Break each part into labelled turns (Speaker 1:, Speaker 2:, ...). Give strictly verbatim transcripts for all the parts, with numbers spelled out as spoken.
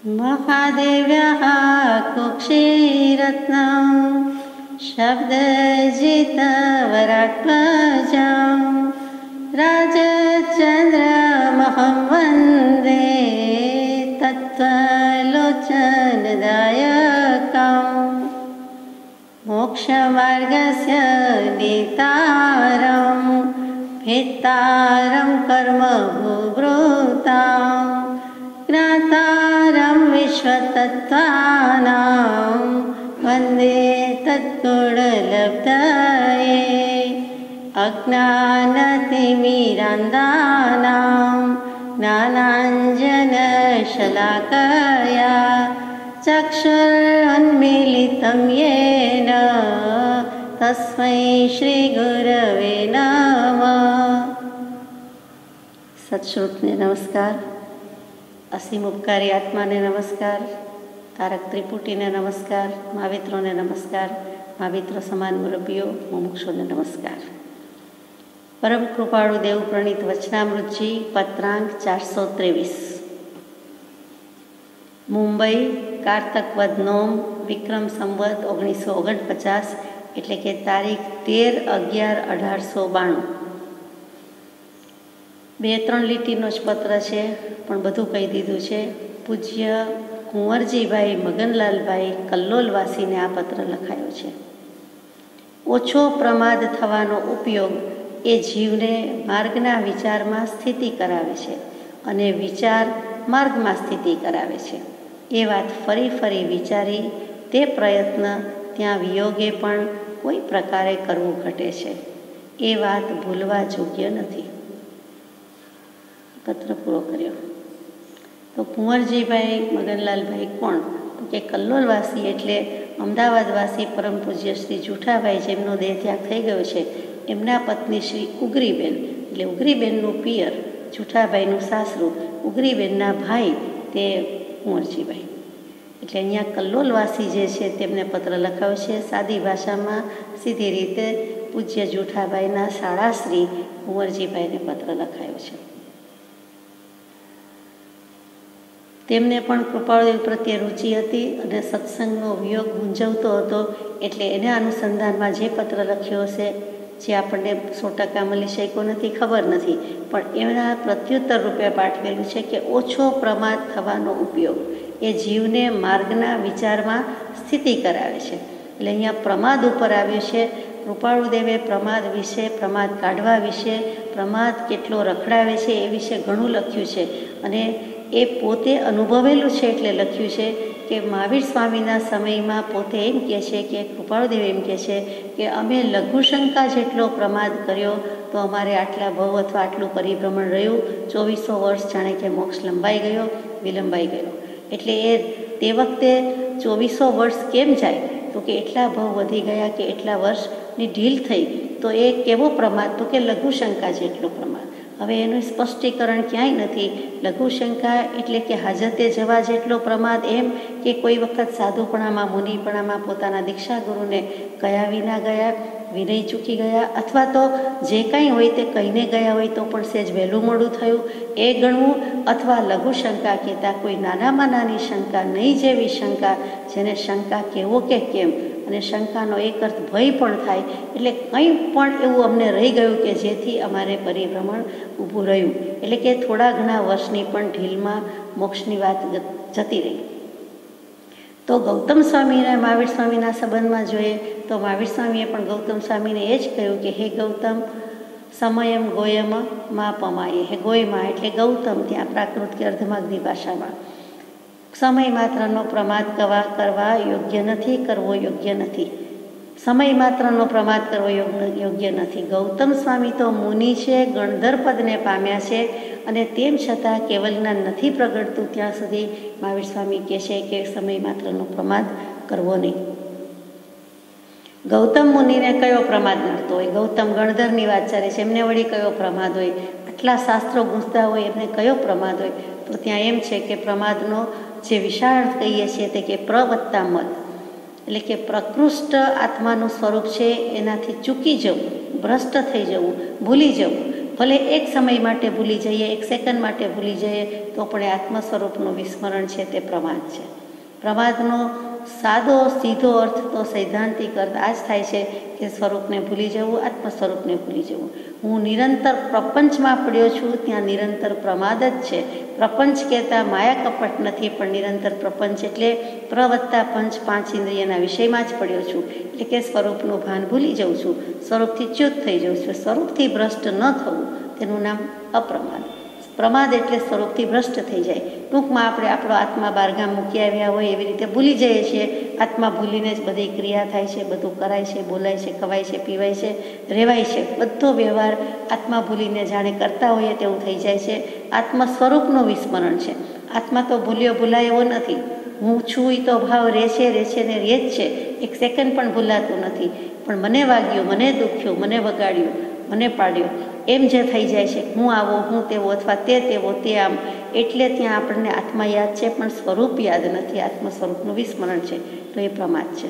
Speaker 1: महादेव्यः कुक्षीरत्नं शब्दजितवराट्मजं राजचन्द्रमहं वन्दे तत्त्वलोचनदायकम् मोक्षमार्गस्य नेतारं भेत्तारं कर्मभूभृतां ज्ञातारं विश्वतत्त्वानां वन्दे तद्गुणलब्धये अज्ञानतिमिरान्धानां ज्ञानाञ्जनशलाकया चक्षुरुन्मीलितं येन तस्मै श्रीगुरवे नमः। सत्श्रुतने नमस्कार, असीम उपकारी आत्माने नमस्कार, तारक त्रिपुटीने नमस्कार, महावित्रोने नमस्कार, महावित्र समान मुरब्बीओ मुमुक्षोने नमस्कार। परम कृपाळु देव प्रणीत वचनामृतजी पत्रांक चार सौ त्रेवीस मुंबई कार्तक वद नोम विक्रम संवत ओगनीस सौ ओगणपचास एटले के तारीख तेर अगियार अठार सौ बाणु। बे त्रण લીટીનો જ પત્ર છે પણ બધું કહી દીધું છે। પૂજ્ય કુંવરજીભાઈ મગનલાલભાઈ કલ્લોલવાસીને આ પત્ર લખાયો છે। ઓછો પ્રમાદ થવાનો ઉપયોગ એ જીવને માર્ગના વિચારમાં સ્થિતિ કરાવે છે અને વિચાર માર્ગમાં સ્થિતિ કરાવે છે। એ વાત ફરી ફરી વિચારી તે પ્રયત્ન ત્યાં વિયોગે પણ કોઈ પ્રકારે કરવું ઘટે છે। એ વાત ભૂલવા યોગ્ય નથી। પત્ર પૂરો કર્યો તો કુંવરજીભાઈ મગનલાલભાઈ કોણ? તો કે કલ્લોલવાસી એટલે અમદાવાદવાસી પરમ પૂજ્ય શ્રી જુઠાભાઈ જેમનો દેહત્યાગ થઈ ગયો છે એમના પત્ની શ્રી ઉગરીબેન એટલે ઉગરીબેનનું પિયર જુઠાભાઈનું સાસરું ઉગરીબેનના ભાઈ તે કુંવરજીભાઈ એટલે અહીંયા કલ્લોલવાસી જે છે તેમને પત્ર લખાવ્યો છે। સાદી ભાષામાં સીધી રીતે પૂજ્ય જુઠાભાઈના શાળાશ્રી કુંવરજીભાઈને પત્ર લખાયો છે। તેમને પણ કૃપાળુદેવ પ્રત્યે રુચિ હતી અને સત્સંગનો વિયોગ મૂંઝવતો હતો એટલે એના અનુસંધાનમાં જે પત્ર લખ્યો હશે જે આપણને સો ટકા મળી શક્યો નથી ખબર નથી, પણ એના પ્રત્યુત્તર રૂપે પાઠવેલું છે કે ઓછો પ્રમાદ થવાનો ઉપયોગ એ જીવને માર્ગના વિચારમાં સ્થિતિ કરાવે છે। એટલે અહીંયા પ્રમાદ ઉપર આવ્યું છે। કૃપાળુદેવે પ્રમાદ વિશે, પ્રમાદ કાઢવા વિશે, પ્રમાદ કેટલો રખડાવે છે એ વિશે ઘણું લખ્યું છે અને એ પોતે અનુભવેલું છે એટલે લખ્યું છે કે મહાવીર સ્વામીના સમયમાં પોતે એમ કહે છે કે કૃપાળુદેવ એમ કહે છે કે અમે લઘુશંકા જેટલો પ્રમાદ કર્યો તો અમારે આટલા ભવ અથવા આટલું પરિભ્રમણ રહ્યું, ચોવીસો વર્ષ જાણે કે મોક્ષ લંબાઈ ગયો, વિલંબાઈ ગયો। એટલે એ તે વખતે ચોવીસો વર્ષ કેમ જાય? તો કે એટલા ભવ વધી ગયા કે એટલા વર્ષની ઢીલ થઈ, તો એ કેવો પ્રમાદ? તો કે લઘુશંકા જેટલો પ્રમાદ। હવે એનું સ્પષ્ટીકરણ ક્યાંય નથી। લઘુશંકા એટલે કે હાજતે જવા જેટલો પ્રમાદ એમ કે કોઈ વખત સાધુપણામાં, મુનિપણામાં પોતાના દીક્ષા ગુરુને કયા વિના ગયા, વિનય ચૂકી ગયા, અથવા તો જે કાંઈ હોય તે કહીને ગયા હોય તો પણ સહેજ વહેલું મોડું થયું એ ગણવું, અથવા લઘુશંકા કહેતા કોઈ નાનામાં નાની શંકા, નહીં જેવી શંકા જેને શંકા કહેવો કે કેમ, અને શંકાનો એક અર્થ ભય પણ થાય। એટલે કંઈ પણ એવું અમને રહી ગયું કે જેથી અમારે પરિભ્રમણ ઊભું રહ્યું, એટલે કે થોડા ઘણા વર્ષની પણ ઢીલમાં મોક્ષની વાત જતી રહી। તો ગૌતમ સ્વામીના મહાવીર સ્વામીના સંબંધમાં જોઈએ તો મહાવીર સ્વામીએ પણ ગૌતમ સ્વામીને એ જ કહ્યું કે હે ગૌતમ સમયમ ગોયમ મા પમાય, હે ગોયમાં એટલે ગૌતમ ત્યાં પ્રાકૃત કે અર્ધમાગની ભાષામાં સમય માત્રનો પ્રમાદ કરવા કરવા યોગ્ય નથી, કરવો યોગ્ય નથી। સમય માત્રનો પ્રમાદ કરવો યોગ્ય નથી। ગૌતમ સ્વામી તો મુનિ છે, ગણધર પદને પામ્યા છે અને તેમ છતાં કેવલ જ્ઞાન નથી પ્રગટતું ત્યાં સુધી મહાવીર સ્વામી કહે છે કે સમય માત્રનો પ્રમાદ કરવો નહીં। ગૌતમ મુનિને કયો પ્રમાદ નડતો હોય? ગૌતમ ગણધરની વાત ચાલે છે, એમને વળી કયો પ્રમાદ હોય? આટલા શાસ્ત્રો ગૂંચતા હોય એમને કયો પ્રમાદ હોય? તો ત્યાં એમ છે કે પ્રમાદનો જે વિશાળ કહીએ છીએ તે કે પ્રવત્તા મત એટલે કે પ્રકૃષ્ટ આત્માનું સ્વરૂપ છે એનાથી ચૂકી જવું, ભ્રષ્ટ થઈ જવું, ભૂલી જવું, ભલે એક સમય માટે ભૂલી જઈએ, એક સેકન્ડ માટે ભૂલી જઈએ, તો પણ એ આત્મ સ્વરૂપનું વિસ્મરણ છે તે પ્રમાદ છે. પ્રમાદનો સાદો સીધો અર્થ તો સૈદ્ધાંતિક અર્થ આ જ થાય છે કે સ્વરૂપને ભૂલી જવું, આત્મ સ્વરૂપને ભૂલી જવું. હું નિરંતર પ્રપંચમાં પડ્યો છું, ત્યાં નિરંતર પ્રમાદ જ છે. પ્રપંચ કહેતા માયા કપટ નથી, પણ નિરંતર પ્રપંચ એટલે પ્રવત્તા પંચ પાંચ ઇન્દ્રિયના વિષયમાં જ પડ્યો છું. એટલે કે સ્વરૂપનું ભાન ભૂલી જાઉં છું, સ્વરૂપથી ચ્યુત થઈ જાઉં છું. સ્વરૂપથી ભ્રષ્ટ ન થવું તેનું નામ અપ્રમાદ. પ્રમાદ એટલે સ્વરૂપથી ભ્રષ્ટ થઈ જાય. ટૂંકમાં આપણે આપણો આત્મા બારગામ મૂકી આવ્યા હોય એવી રીતે ભૂલી જઈએ છીએ. આત્મા ભૂલીને જ બધી ક્રિયા થાય છે, બધું કરાય છે, બોલાય છે, ખવાય છે, પીવાય છે, રહેવાય છે. બધો વ્યવહાર આત્મા ભૂલીને જાણે કરતા હોઈએ તેવું થઈ જાય છે. આત્મ સ્વરૂપનું વિસ્મરણ છે. આત્મા તો ભૂલ્યો ભૂલાય એવો નથી. હું છું એ તો ભાવ રહે છે, રહે છે ને રહે જ છે. એક સેકન્ડ પણ ભૂલાતું નથી. પણ મને વાગ્યું, મને દુખ્યું, મને વગાડ્યું, મને પાડ્યો, એમ જે થઈ જાય છે, હું આવો, હું તેવો, અથવા તે તેવો, તે આમ, એટલે ત્યાં આપણને આત્મા યાદ છે પણ સ્વરૂપ યાદ નથી. આત્મ સ્વરૂપનું વિસ્મરણ છે, તો એ પ્રમાદ છે.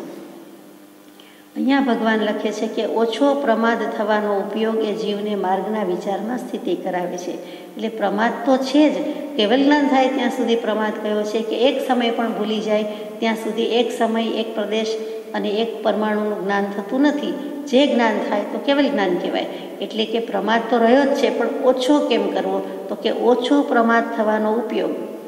Speaker 1: અહીંયા ભગવાન લખે છે કે ઓછો પ્રમાદ થવાનો ઉપયોગ એ જીવને માર્ગના વિચારમાં સ્થિતિ કરાવે છે. એટલે પ્રમાદ તો છે જ, કેવલ જ્ઞાન થાય ત્યાં સુધી પ્રમાદ કયો છે કે એક સમય પણ ભૂલી જાય ત્યાં સુધી એક સમય, એક પ્રદેશ અને એક પરમાણુનું જ્ઞાન થતું નથી. જે જ્ઞાન થાય તો કેવલ જ્ઞાન કહેવાય. એટલે કે પ્રમાદ તો રહ્યો જ છે, પણ ઓછો કેમ કરવો? તો કે ઓછો પ્રમાદ થવાનો ઉપયોગ.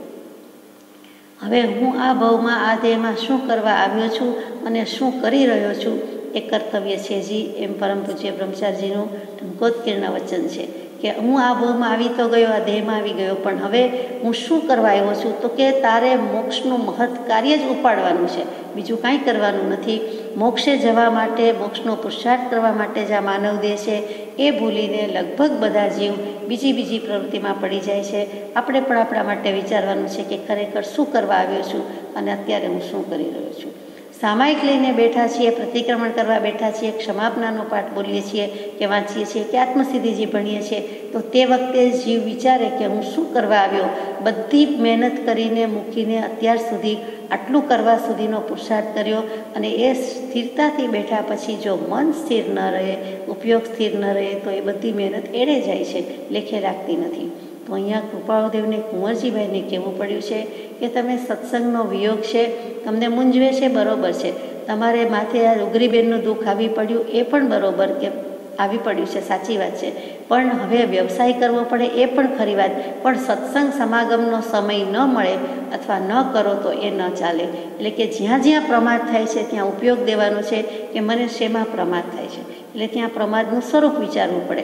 Speaker 1: હવે હું આ ભાવમાં આ દેહમાં શું કરવા આવ્યો છું અને શું કરી રહ્યો છું એ કર્તવ્ય છે જી, એમ પરમ પૂજ્ય બ્રહ્મચારીજીનું ટૂંકોત્કીર્ણ વચન છે કે હું આ ભાવમાં આવી તો ગયો, આ દેહમાં આવી ગયો, પણ હવે હું શું કરવા આવ્યો છું? તો કે તારે મોક્ષનું મહৎ કાર્ય જ ઉપાડવાનું છે, બીજું કાંઈ કરવાનું નથી. મોક્ષે જવા માટે, મોક્ષનો પુરુષાર્થ કરવા માટે જ આ માનવ દેહ છે એ ભૂલીને લગભગ બધા જીવ બીજી બીજી પ્રવૃત્તિમાં પડી જાય છે. આપણે પણ આપણા માટે વિચારવાનું છે કે ખરેખર શું કરવા આવ્યો છું અને અત્યારે હું શું કરી રહ્યો છું. સામાયિક લઈને બેઠા છીએ, પ્રતિક્રમણ કરવા બેઠા છીએ, ક્ષમાપનાનો પાઠ બોલીએ છીએ કે વાંચીએ છીએ કે આત્મસિદ્ધિજી ભણીએ છીએ, તો તે વખતે જીવ વિચારે કે હું શું કરવા આવ્યો. બધી મહેનત કરીને મૂકીને અત્યાર સુધી આટલું કરવા સુધીનો પુરુષાર્થ કર્યો અને એ સ્થિરતાથી બેઠા પછી જો મન સ્થિર ન રહે, ઉપયોગ સ્થિર ન રહે, તો એ બધી મહેનત એળે જાય છે, લેખે લાગતી નથી. તો અહીંયા કૃપાળુદેવને કુંવરજીભાઈને કહેવું પડ્યું છે કે તમે સત્સંગનો વિયોગ છે, તમને મૂંઝવે છે, બરોબર છે. તમારે માથે આ ઉગરીબેનનું દુઃખ આવી પડ્યું એ પણ બરોબર કે આવી પડ્યું છે, સાચી વાત છે. પણ હવે વ્યવસાય કરવો પડે એ પણ ખરી વાત, પણ સત્સંગ સમાગમનો સમય ન મળે અથવા ન કરો તો એ ન ચાલે. એટલે કે જ્યાં જ્યાં પ્રમાદ થાય છે ત્યાં ઉપયોગ દેવાનો છે કે મને શેમાં પ્રમાદ થાય છે. એટલે ત્યાં પ્રમાદનું સ્વરૂપ વિચારવું પડે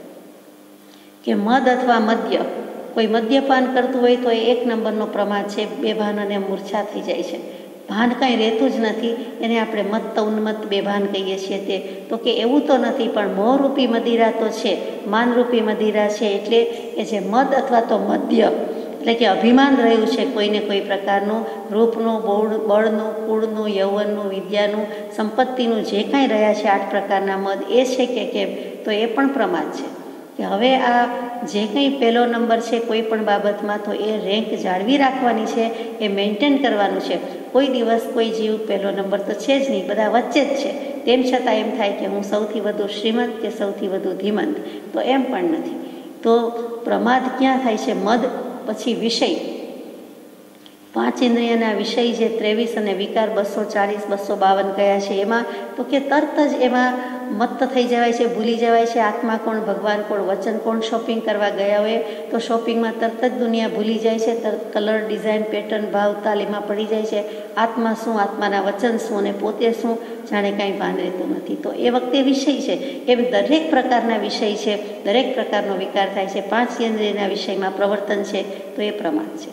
Speaker 1: કે મદ અથવા મદ્ય, કોઈ મદ્યપાન કરતું હોય તો એ એક નંબરનો પ્રમાદ છે. બેભાન અને મૂર્છા થઈ જાય છે, ભાન કાંઈ રહેતું જ નથી. એને આપણે મત્ત ઉન્મત્ત બેભાન કહીએ છીએ. તે તો કે એવું તો નથી, પણ મોહરૂપી મદિરા તો છે, માનરૂપી મદિરા છે. એટલે કે જે મદ અથવા તો મદ્ય, એટલે કે અભિમાન રહ્યું છે કોઈને કોઈ પ્રકારનું, રૂપનું, બળ બળનું, કુળનું, યૌવનનું, વિદ્યાનું, સંપત્તિનું, જે કાંઈ રહ્યા છે આઠ પ્રકારના મદ, એ છે કે કેમ, તો એ પણ પ્રમાદ છે. કે હવે આ જે કંઈ પહેલો નંબર છે કોઈ પણ બાબતમાં, તો એ રેન્ક જાળવી રાખવાની છે, એ મેન્ટેન કરવાનું છે. કોઈ દિવસ કોઈ જીવ પહેલો નંબર તો છે જ નહીં, બધા વચ્ચે જ છે. તેમ છતાં એમ થાય કે હું સૌથી વધુ શ્રીમંત કે સૌથી વધુ ધીમંત, તો એમ પણ નથી. તો પ્રમાદ ક્યાં થાય છે? મદ, પછી વિષય, પાંચ ઇન્દ્રિયના વિષય જે ત્રેવીસ અને વિકાર બસો ચાળીસ બસો બાવન કયા છે એમાં, તો કે તરત જ એમાં મત્ત થઈ જવાય છે, ભૂલી જવાય છે આત્મા કોણ, ભગવાન કોણ, વચન કોણ. શોપિંગ કરવા ગયા હોય તો શોપિંગમાં તરત જ દુનિયા ભૂલી જાય છે, તરત કલર, ડિઝાઇન, પેટર્ન, ભાવ, તાલ એમાં પડી જાય છે. આત્મા શું, આત્માના વચન શું અને પોતે શું, જાણે કાંઈ ભાન રહેતું નથી. તો એ વખતે વિષય છે. એમ દરેક પ્રકારના વિષય છે, દરેક પ્રકારનો વિકાર થાય છે. પાંચ ઇન્દ્રિયના વિષયમાં પ્રવર્તન છે, તો એ પ્રમાદ છે.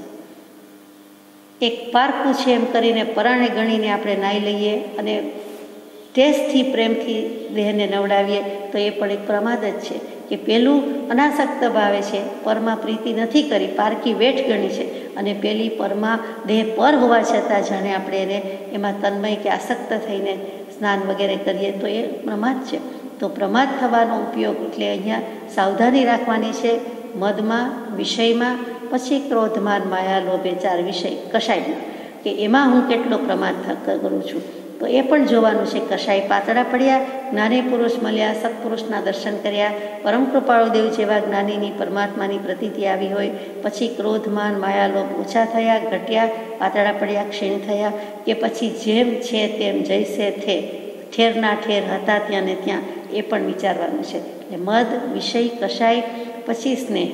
Speaker 1: એક પારકું છે એમ કરીને પરાણે ગણીને આપણે નાહી લઈએ અને ટેસ્ટથી, પ્રેમથી દેહને નવડાવીએ, તો એ પણ એક પ્રમાદ જ છે. કે પેલું અનાસક્ત ભાવે છે, પરમાં પ્રીતિ નથી કરી, પારકી વેઠ ગણી છે, અને પેલી પરમાં દેહ પર હોવા છતાં જાણે આપણે એને એમાં તન્મય કે આસક્ત થઈને સ્નાન વગેરે કરીએ, તો એ પ્રમાદ છે. તો પ્રમાદ થવાનો ઉપયોગ એટલે અહીંયા સાવધાની રાખવાની છે. મદમાં, વિષયમાં, પછી ક્રોધમાન, માયા, લોભે ચાર વિષય કશાયમાં, કે એમાં હું કેટલો પ્રમાદ કરું છું. તો એ પણ જોવાનું છે. કશાય પાતળા પડ્યા, જ્ઞાની પુરુષ મળ્યા, સત્પુરુષના દર્શન કર્યા, પરમ કૃપાળુ દેવ જેવા જ્ઞાનીની પરમાત્માની પ્રતીતિ આવી હોય, પછી ક્રોધમાન માયાલોભ ઓછા થયા, ઘટ્યા, પાતળા પડ્યા, ક્ષીણ થયા, કે પછી જેમ છે તેમ જૈસે થે, ઠેરના ઠેર હતા ત્યાં ને ત્યાં, એ પણ વિચારવાનું છે. એટલે મદ, વિષય, કશાય, પછી સ્નેહ.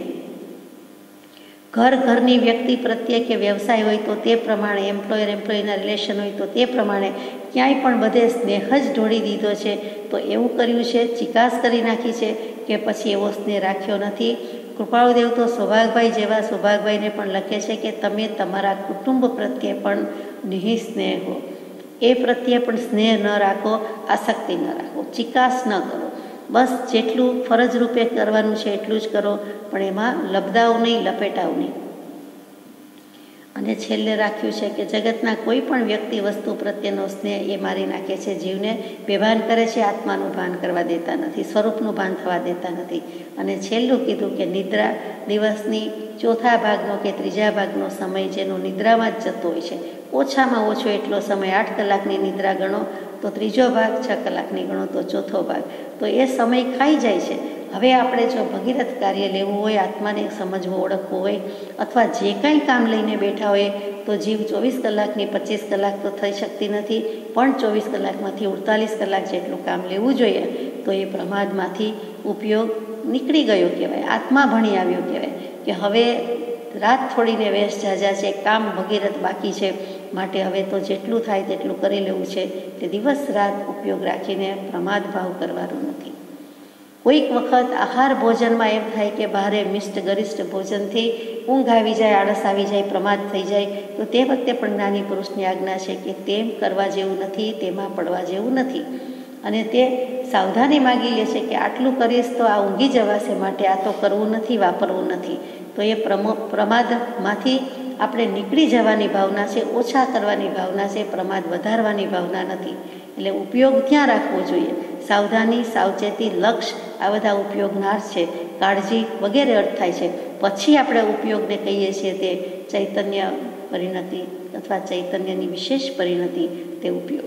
Speaker 1: ઘર ઘરની વ્યક્તિ પ્રત્યે કે વ્યવસાય હોય તો તે પ્રમાણે, એમ્પ્લોયર એમ્પ્લોયના રિલેશન હોય તો તે પ્રમાણે, ક્યાંય પણ બધે સ્નેહ જ ઢોળી દીધો છે. તો એવું કર્યું છે, ચિકાસ કરી નાખી છે, કે પછી એવો સ્નેહ રાખ્યો નથી. કૃપાળુદેવ તો સૌભાગભાઈ જેવા સૌભાગભાઈને પણ લખે છે કે તમે તમારા કુટુંબ પ્રત્યે પણ નિઃસ્નેહ હો. એ પ્રત્યે પણ સ્નેહ ન રાખો, આસક્તિ ન રાખો, ચિકાસ ન કરો. બસ જેટલું ફરજ રૂપે કરવાનું છે એટલું જ કરો, પણ એમાં લબદાવ નહીં, લપેટાવ નહીં. અને છેલ્લે રાખ્યું છે કે જગતના કોઈ પણ વ્યક્તિ વસ્તુ પ્રત્યેનો સ્નેહ એ મારી નાખે છે, જીવને બેભાન કરે છે, આત્માનું ભાન કરવા દેતા નથી, સ્વરૂપનું ભાન થવા દેતા નથી. અને છેલ્લું કીધું કે નિદ્રા, દિવસની ચોથા ભાગનો કે ત્રીજા ભાગનો સમય જેનો નિદ્રામાં જ જતો હોય છે, ઓછામાં ઓછો એટલો સમય આઠ કલાકની નિદ્રા ગણો તો ત્રીજો ભાગ, છ કલાકની ગણો તો ચોથો ભાગ, તો એ સમય ખાઈ જાય છે. હવે આપણે જો ભગીરથ કાર્ય લેવું હોય, આત્માને સમજવું, ઓળખવું હોય, અથવા જે કાંઈ કામ લઈને બેઠા હોય, તો જીવ ચોવીસ કલાકની પચીસ કલાક તો થઈ શકતી નથી, પણ ચોવીસ કલાકમાંથી અડતાલીસ કલાક જેટલું કામ લેવું જોઈએ. તો એ પ્રમાદમાંથી ઉપયોગ નીકળી ગયો કહેવાય, આત્મા ભણી આવ્યો કહેવાય, કે હવે રાત થોડીને વેશ ઝાઝા છે, કામ ભગીરથ બાકી છે, માટે હવે તો જેટલું થાય તેટલું કરી લેવું છે. તે દિવસ રાત ઉપયોગ રાખીને પ્રમાદ ભાવ કરવાનો નથી. કોઈક વખત આહાર ભોજનમાં એમ થાય કે ભારે મિષ્ટ ગરિષ્ઠ ભોજનથી ઊંઘ આવી જાય, આળસ આવી જાય, પ્રમાદ થઈ જાય, તો તે વખતે પણ જ્ઞાની પુરુષની આજ્ઞા છે કે તેમ કરવા જેવું નથી, તેમાં પડવા જેવું નથી. અને તે સાવધાની માગી લે છે કે આટલું કરીશ તો આ ઊંઘી જવાશે, માટે આ તો કરવું નથી, વાપરવું નથી. તો એ પ્રમો પ્રમાદમાંથી આપણે નીકળી જવાની ભાવના છે, ઓછા કરવાની ભાવના છે, પ્રમાદ વધારવાની ભાવના નથી. એટલે ઉપયોગ ત્યાં રાખવો જોઈએ. સાવધાની, સાવચેતી, લક્ષ, આ બધા ઉપયોગના છે, કાળજી વગેરે અર્થ થાય છે. પછી આપણે ઉપયોગને કહીએ છીએ તે ચૈતન્ય પરિણતિ અથવા ચૈતન્યની વિશેષ પરિણતિ, તે ઉપયોગ.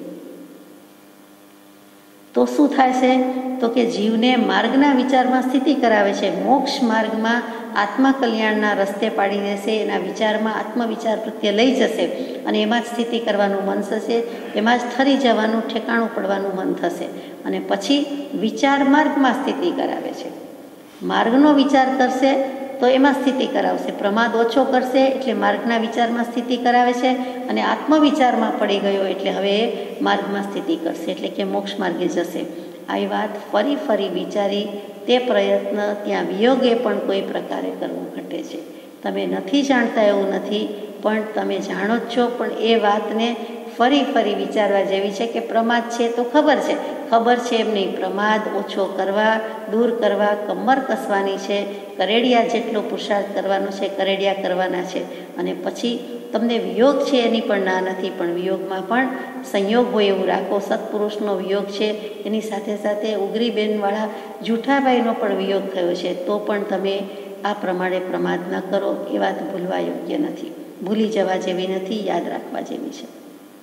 Speaker 1: તો શું થાય છે? તો કે જીવને માર્ગના વિચારમાં સ્થિતિ કરાવે છે, મોક્ષ માર્ગમાં આત્મા કલ્યાણના રસ્તે પાડી દેશે, એના વિચારમાં આત્મવિચાર પ્રત્યે લઈ જશે, અને એમાં જ સ્થિતિ કરવાનું મન થશે, એમાં જ ઠરી જવાનું, ઠેકાણું પડવાનું મન થશે. અને પછી વિચાર માર્ગમાં સ્થિતિ કરાવે છે. માર્ગનો વિચાર કરશે તો એમાં સ્થિતિ કરાવશે, પ્રમાદ ઓછો કરશે એટલે માર્ગના વિચારમાં સ્થિતિ કરાવે છે, અને આત્મવિચારમાં પડી ગયો એટલે હવે એ માર્ગમાં સ્થિતિ કરશે, એટલે કે મોક્ષ માર્ગે જશે. આવી વાત ફરી ફરી વિચારી તે પ્રયત્ન ત્યાં વિયોગે પણ કોઈ પ્રકારે કરવું ઘટે છે. તમે નથી જાણતા એવું નથી, પણ તમે જાણો જ છો, પણ એ વાતને ફરી ફરી વિચારવા જેવી છે કે પ્રમાદ છે તો ખબર છે, ખબર છે એમ નહીં, પ્રમાદ ઓછો કરવા, દૂર કરવા, કમર કસવાની છે, કરેડિયા જેટલો પુરુષાર્થ કરવાનો છે, કરેડિયા કરવાના છે. અને પછી તમને વિયોગ છે એની પણ ના નથી, પણ વિયોગમાં પણ સંયોગ હોય એવું રાખો. સત્પુરુષનો વિયોગ છે, એની સાથે સાથે ઉગરીબેનવાળા જૂઠાભાઈનો પણ વિયોગ થયો છે, તો પણ તમે આ પ્રમાણે પ્રમાદ ન કરો. એ વાત ભૂલવા યોગ્ય નથી, ભૂલી જવા જેવી નથી, યાદ રાખવા જેવી છે.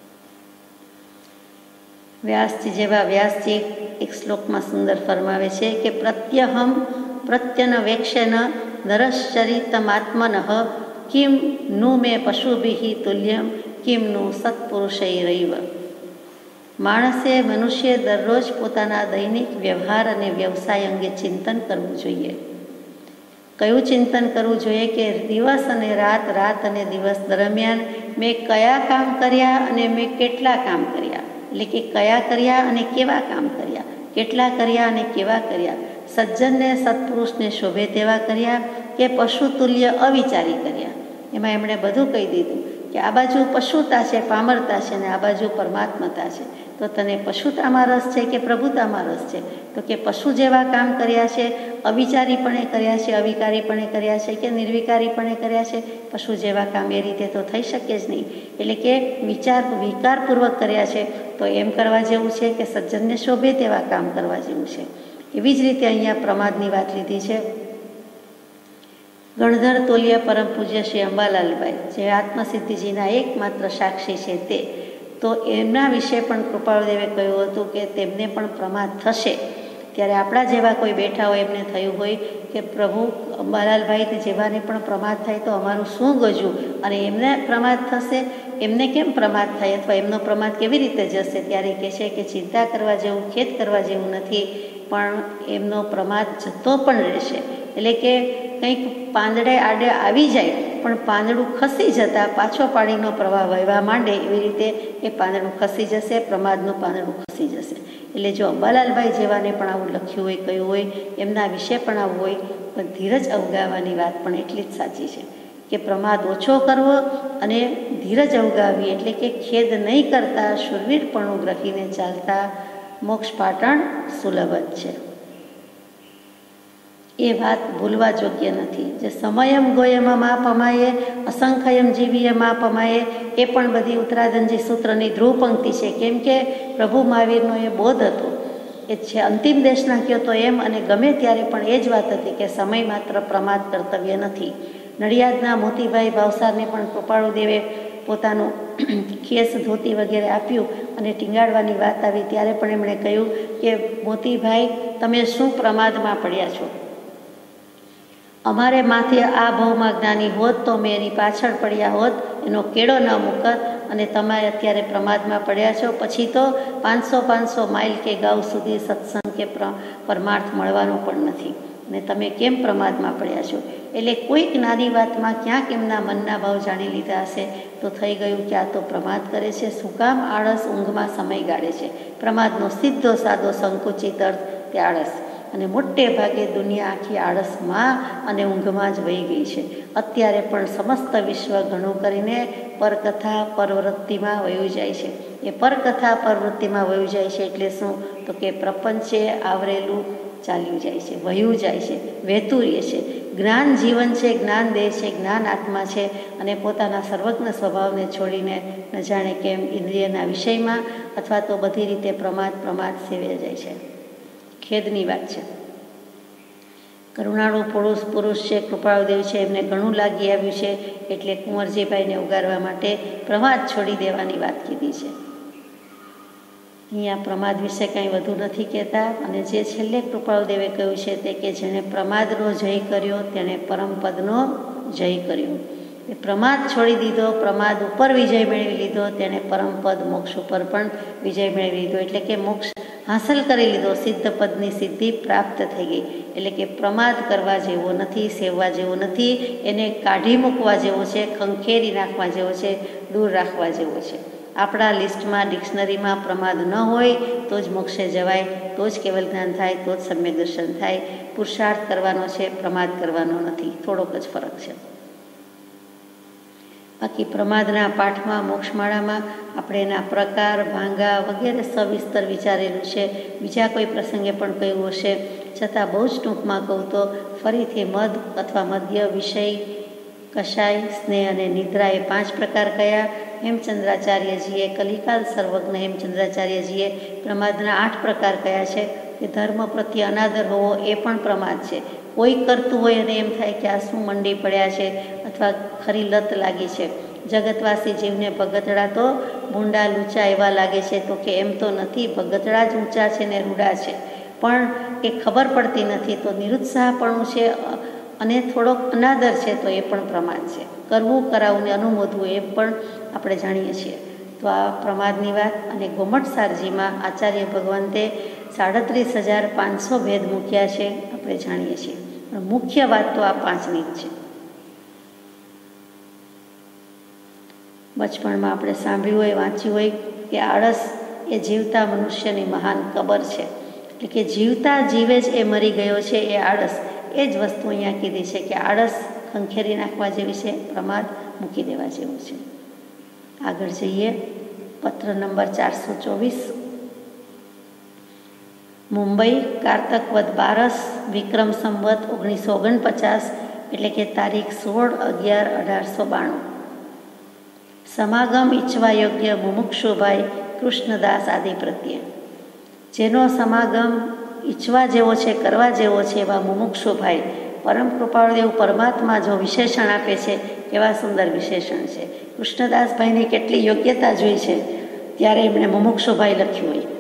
Speaker 1: વ્યાસજી જેવા વ્યાસજી એક શ્લોકમાં સુંદર ફરમાવે છે કે પ્રત્યહમ પ્રત્યન વેક્ષન નરશ્ચરિતમાત્મન કિમ નું મે પશુભિઃ તુલ્યમ કિમ નું સત્પુરુષૈરૈવ. માણસે, મનુષ્ય દરરોજ પોતાના દૈનિક વ્યવહાર અને વ્યવસાય અંગે ચિંતન કરવું જોઈએ. કયું ચિંતન કરવું જોઈએ? કે દિવસ અને રાત, રાત અને દિવસ દરમિયાન મેં કયા કામ કર્યા અને મેં કેટલા કામ કર્યા, એટલે કે કયા કર્યા અને કેવા કામ કર્યા, કેટલા કર્યા અને કેવા કર્યા, સજ્જનને સત્પુરુષને શોભે તેવા કર્યા કે પશુ તુલ્ય અવિચારી કર્યા. એમાં એમણે બધું કહી દીધું કે આ બાજુ પશુતા છે, પામરતા છે, અને આ બાજુ પરમાત્મતા છે. તો તને પશુતામાં રસ છે કે પ્રભુતામાં રસ છે? તો કે પશુ જેવા કામ કર્યા છે, અવિચારીપણે કર્યા છે, અવિકારીપણે કર્યા છે, કે નિર્વિકારીપણે કર્યા છે? પશુ જેવા કામ એ રીતે તો થઈ શકે જ નહીં. એટલે કે વિચાર વિકારપૂર્વક કર્યા છે, તો એમ કરવા જેવું છે કે સજ્જનને શોભે તેવા કામ કરવા જેવું છે. એવી જ રીતે અહીંયા પ્રમાદની વાત લીધી છે. ગણધર તોલિયા પરમ પૂજ્ય શ્રી અંબાલાલભાઈ, જે આત્મસિદ્ધિજીના એકમાત્ર સાક્ષી છે, તે તો એમના વિશે પણ કૃપાળુદેવે કહ્યું હતું કે તેમને પણ પ્રમાદ થશે. ત્યારે આપણા જેવા કોઈ બેઠા હોય એમને થયું હોય કે પ્રભુ અંબાલાલભાઈ જેવાને પણ પ્રમાદ થાય તો અમારું શું ગજું, અને એમને પ્રમાદ થશે, એમને કેમ પ્રમાદ થાય અથવા એમનો પ્રમાદ કેવી રીતે જશે? ત્યારે કહે છે કે ચિંતા કરવા જેવું, ખેદ કરવા જેવું નથી, પણ એમનો પ્રમાદ જતો પણ રહેશે. એટલે કે કંઈક પાંદડે આડે આવી જાય પણ પાંદડું ખસી જતાં પાછો પાણીનો પ્રવાહ વહેવા માંડે એવી રીતે એ પાંદડું ખસી જશે, પ્રમાદનું પાંદડું ખસી જશે. એટલે જો અંબાલાલભાઈ જેવાને પણ આવું લખ્યું હોય, કહ્યું હોય, એમના વિશે પણ આવું હોય, પણ ધીરજ અવગાવવાની વાત પણ એટલી જ સાચી છે કે પ્રમાદ ઓછો કરવો અને ધીરજ અવગાવવી, એટલે કે ખેદ નહીં કરતા શૂરવીરપણું ગ્રહીને ચાલતા મોક્ષ પાટણ સુલભ જ છે. એ વાત ભૂલવા યોગ્ય નથી. જે સમયમ ગોયમાં મા પમાયે, અસંખ્યમ જીવીએ મા પમાયે, એ પણ બધી ઉત્તરાધનજી સૂત્રની ધ્રુવ પંક્તિ છે. કેમ કે પ્રભુ મહાવીરનો એ બોધ હતો, એ છે અંતિમ દેશના કહો તો એમ, અને ગમે ત્યારે પણ એ જ વાત હતી કે સમય માત્ર પ્રમાદ કર્તવ્ય નથી. નડિયાદના મોતીભાઈ ભાવસારને પણ કૃપાળુદેવે પોતાનું ખેસ ધોતી વગેરે આપ્યું અને ટીંગાડવાની વાત આવી ત્યારે પણ એમણે કહ્યું કે મોતીભાઈ, તમે શું પ્રમાદમાં પડ્યા છો? અમારે માથે આ ભાવમાં જ્ઞાની હોત તો મેં એની પાછળ પડ્યા હોત, એનો કેળો ન મૂકત, અને તમે અત્યારે પ્રમાદમાં પડ્યા છો. પછી તો પાંચસો પાંચસો માઇલ કે ગાઉ સુધી સત્સંગ કે પરમાર્થ મળવાનો પણ નથી, અને તમે કેમ પ્રમાદમાં પડ્યા છો? એટલે કોઈક નાની વાતમાં ક્યાંક એમના મનના ભાવ જાણી લીધા હશે તો થઈ ગયું કે આ તો પ્રમાદ કરે છે. શું કામ આળસ ઊંઘમાં સમય ગાળે છે? પ્રમાદનો સીધો સાદો સંકુચિત અર્થ તે આળસ, અને મોટે ભાગે દુનિયા આખી આળસમાં અને ઊંઘમાં જ વહી ગઈ છે. અત્યારે પણ સમસ્ત વિશ્વ ઘણું કરીને પરકથા પરવૃત્તિમાં વયું જાય છે. એ પરકથા પરવૃત્તિમાં વયું જાય છે એટલે શું? તો કે પ્રપંચે આવરેલું ચાલ્યું જાય છે, વહ્યું જાય છે, વહેતું રહે છે. જ્ઞાન જીવન છે, જ્ઞાન દેહ છે, જ્ઞાન આત્મા છે, અને પોતાના સર્વજ્ઞ સ્વભાવને છોડીને ન જાણે કેમ ઇન્દ્રિયના વિષયમાં અથવા તો બધી રીતે પ્રમાદ પ્રમાદ સેવે જાય છે. ખેદની વાત છે. કરુણાળુ પુરુષ પુરુષ છે, કૃપાળુદેવ છે, એમને ઘણું લાગી આવ્યું છે એટલે કુંવરજીભાઈને ઉગારવા માટે પ્રમાદ છોડી દેવાની વાત કીધી છે. અહીંયા પ્રમાદ વિશે કાંઈ વધુ નથી કહેતા, અને જે છેલ્લે કૃપાળુદેવે કહ્યું છે તે કે જેણે પ્રમાદનો જય કર્યો તેણે પરમપદનો જય કર્યો. એ પ્રમાદ છોડી દીધો, પ્રમાદ ઉપર વિજય મેળવી લીધો, તેણે પરમપદ મોક્ષ ઉપર પણ વિજય મેળવી લીધો. એટલે કે મોક્ષ હાંસલ કરી લીધો, સિદ્ધ પદની સિદ્ધિ પ્રાપ્ત થઈ ગઈ. એટલે કે પ્રમાદ કરવા જેવો નથી, સેવવા જેવો નથી, એને કાઢી મૂકવા જેવો છે, ખંખેરી નાખવા જેવો છે, દૂર રાખવા જેવો છે. આપણા લિસ્ટમાં ડિક્શનરીમાં પ્રમાદ ન હોય તો જ મોક્ષે જવાય, તો જ કેવલ જ્ઞાન થાય, તો જ સમ્યક દર્શન થાય. પુરુષાર્થ કરવાનો છે, પ્રમાદ કરવાનો નથી. થોડોક જ ફરક છે. બાકી પ્રમાદના પાઠમાં મોક્ષમાળામાં આપણે એના પ્રકાર, ભાંગા વગેરે સવિસ્તર વિચારેલું છે. બીજા કોઈ પ્રસંગે પણ કહ્યું હશે, છતાં બહુ જ ટૂંકમાં કહું તો ફરીથી મધ અથવા મધ્ય, વિષય, કષાય, સ્નેહ અને નિદ્રા એ પાંચ પ્રકાર કયા? હેમચંદ્રાચાર્યજીએ, કલિકાલ સર્વજ્ઞ હેમચંદ્રાચાર્યજીએ પ્રમાદના આઠ પ્રકાર કયા છે? કે ધર્મ પ્રત્યે અનાદર હોવો એ પણ પ્રમાદ છે. કોઈ કરતું હોય અને એમ થાય કે આ શું મંડી પડ્યા છે અથવા ખરી લત લાગી છે. જગતવાસી જીવને ભગતડા તો ભૂંડા લૂંચા એવા લાગે છે, તો કે એમ તો નથી, ભગતડા જ ઊંચા છે ને રૂડા છે, પણ એ ખબર પડતી નથી. તો નિરુત્સાહપણું છે અને થોડોક અનાદર છે તો એ પણ પ્રમાદ છે. કરવું, કરાવવું ને અનુમોદવું એ પણ આપણે જાણીએ છીએ. તો આ પ્રમાદની વાત. અને ગોમટસારજીમાં આચાર્ય ભગવંતે સાડત્રીસ હજાર પાંચસો ભેદ મૂક્યા છે આપણે જાણીએ છીએ, પણ મુખ્ય વાત તો આ પાંચની જ છે. બચપણમાં આપણે સાંભળ્યું હોય, વાંચ્યું હોય કે આળસ એ જીવતા મનુષ્યની મહાન કબર છે. એટલે કે જીવતા જીવે જ એ મરી ગયો છે એ આળસ. એ જ વસ્તુ અહીંયા કીધી છે કે આળસ ખંખેરી નાખવા જેવી છે, પ્રમાદ મૂકી દેવા જેવું છે. આગળ જઈએ. પત્ર નંબર ચારસો ચોવીસ. મુંબઈ, કારતક વદ બારસ, વિક્રમ સંવત ઓગણીસો ઓગણપચાસ, એટલે કે તારીખ સોળ અગિયાર અઢારસો બાણું. સમાગમ ઈચ્છવા યોગ્ય મુમુક્ષુભાઈ કૃષ્ણદાસ આદિ પ્રત્યે. જેનો સમાગમ ઈચ્છવા જેવો છે, કરવા જેવો છે એવા મુમુક્ષુભાઈ, પરમ કૃપાળુદેવ પરમાત્મા જો વિશેષણ આપે છે, કેવા સુંદર વિશેષણ છે. કૃષ્ણદાસભાઈની કેટલી યોગ્યતા જોઈ છે ત્યારે એમણે મુમુક્ષુભાઈ લખ્યું હોય,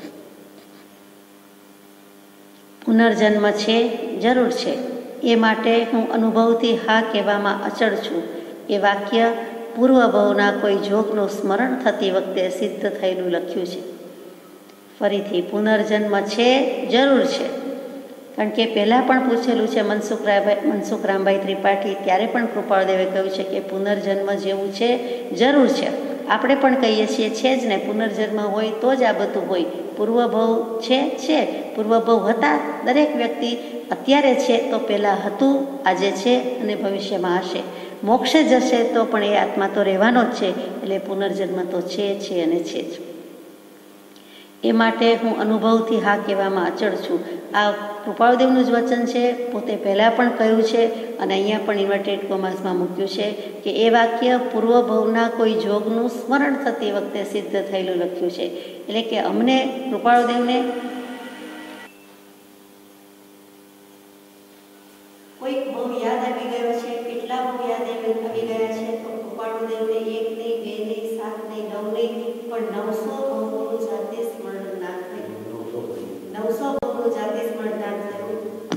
Speaker 1: પુનર્જન્મ છે, જરૂર છે, એ માટે હું અનુભવથી હા કહેવામાં અચળ છું. એ વાક્ય પૂર્વભવના કોઈ જોગનું સ્મરણ થતી વખતે સિદ્ધ થયેલું લખ્યું છે. ફરીથી, પુનર્જન્મ છે, જરૂર છે. કારણ કે પહેલાં પણ પૂછેલું છે મનસુખરાયભાઈ મનસુખરામભાઈ ત્રિપાઠી, ત્યારે પણ કૃપાળદેવે કહ્યું છે કે પુનર્જન્મ જેવું છે, જરૂર છે. આપણે પણ કહીએ છીએ છે જ ને, પુનર્જન્મ હોય તો જ આ બધું હોય. પૂર્વભવ છે છે પૂર્વભવ હતા દરેક વ્યક્તિ, અત્યારે છે તો પહેલાં હતું, આજે છે અને ભવિષ્યમાં હશે. મોક્ષે જશે તો પણ એ આત્મા તો રહેવાનો જ છે, એટલે પુનર્જન્મ તો છે છે અને છે જ. એ માટે હું અનુભવથી હા કહેવામાં અચળ છું. આ કૃપાળદેવનું જ વચન છે, પોતે પહેલાં પણ કહ્યું છે અને અહીંયા પણ ઇન્વર્ટેડ કોમાસમાં મૂક્યું છે કે એ વાક્ય પૂર્વભવના કોઈ જોગનું સ્મરણ થતી વખતે સિદ્ધ થયેલું લખ્યું છે. એટલે કે અમને કૃપાળદેવને કોઈક બહુ યાદ આવી ગયો છે, કેટલા બહુ યાદ આવી ગયા છે, તો કૃપાળદેવને એક નહીં, બે નહીં, સાત નહીં, નવ નહીં, પણ નવસો ભવનું જાતે સ્મરણ ના થયું. નવસો ભવનું જાતે સ્મરણ ના થયું.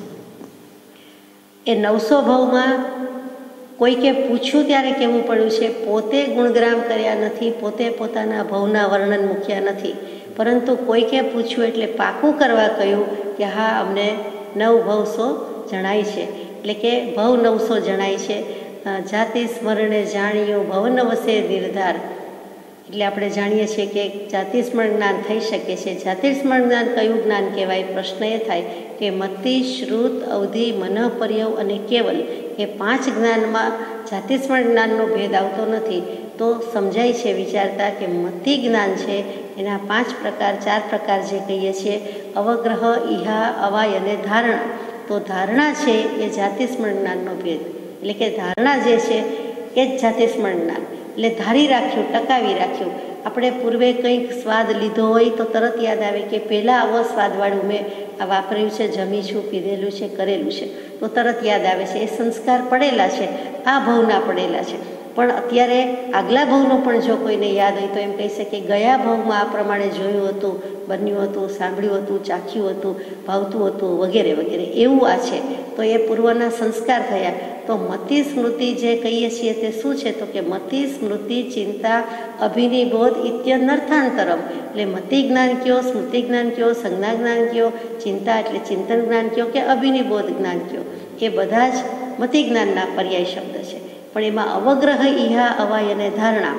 Speaker 1: એ નવસો ભવમાં કોઈકે પૂછ્યું ત્યારે કહેવું પડ્યું છે, પોતે ગુણગ્રામ કર્યા નથી, પોતે પોતાના ભવના વર્ણન મૂક્યા નથી, પરંતુ કોઈકે પૂછ્યું એટલે પાકું કરવા કહ્યું કે હા અમને નવ ભવસો જણાય છે. એટલે કે ભવ નવસો જણાય છે. જાતિ સ્મરણે જાણ્યો ભવન વસે નિર્ધાર. એટલે આપણે જાણીએ છીએ કે જાતિ સ્મરણ જ્ઞાન થઈ શકે છે. જાતિ સ્મરણ જ્ઞાન કયું જ્ઞાન કહેવાય? પ્રશ્ન એ થાય કે મતિ, શ્રુત, અવધિ, મન, પર્યવ અને કેવલ એ પાંચ જ્ઞાનમાં જાતિ સ્મરણ જ્ઞાનનો ભેદ આવતો નથી. તો સમજાય છે વિચારતા કે મતિ જ્ઞાન છે એના પાંચ પ્રકાર, ચાર પ્રકાર જે કહીએ છીએ, અવગ્રહ, ઇહા, અવાય અને ધારણા. તો ધારણા છે એ જાતિ સ્મરણ જ્ઞાનનો ભેદ. એટલે કે ધારણા જે છે એ જ જાતિ સ્મરણ જ્ઞાન. એટલે ધારી રાખ્યું, ટકાવી રાખ્યું. આપણે પૂર્વે કંઈક સ્વાદ લીધો હોય તો તરત યાદ આવે કે પહેલાં આવો સ્વાદવાળું મેં આ વાપર્યું છે, જમી છું, પીધેલું છે, કરેલું છે, તો તરત યાદ આવે છે. એ સંસ્કાર પડેલા છે, આ ભવના પડેલા છે. પણ અત્યારે આગલા ભવનું પણ જો કોઈને યાદ હોય તો એમ કહી શકે ગયા ભવમાં આ પ્રમાણે જોયું હતું, બન્યું હતું, સાંભળ્યું હતું, ચાખ્યું હતું, ભાવતું હતું, વગેરે વગેરે. એવું આ છે. તો એ પૂર્વના સંસ્કાર થયા. તો મતિ સ્મૃતિ જે કહીએ છીએ તે શું છે? તો કે મતિ સ્મૃતિ ચિંતા અભિનિબોધ ઇત્યનર્થાંતરમ. એટલે મતિ જ્ઞાન કયો, સ્મૃતિ જ્ઞાન કયો, સંજ્ઞા જ્ઞાન કયો, ચિંતા એટલે ચિંતન જ્ઞાન કયો કે અભિનિબોધ જ્ઞાન કયો, એ બધા જ મતિ જ્ઞાનના પર્યાય શબ્દ છે. પણ એમાં અવગ્રહ, ઇહા, અવાય અને ધારણા.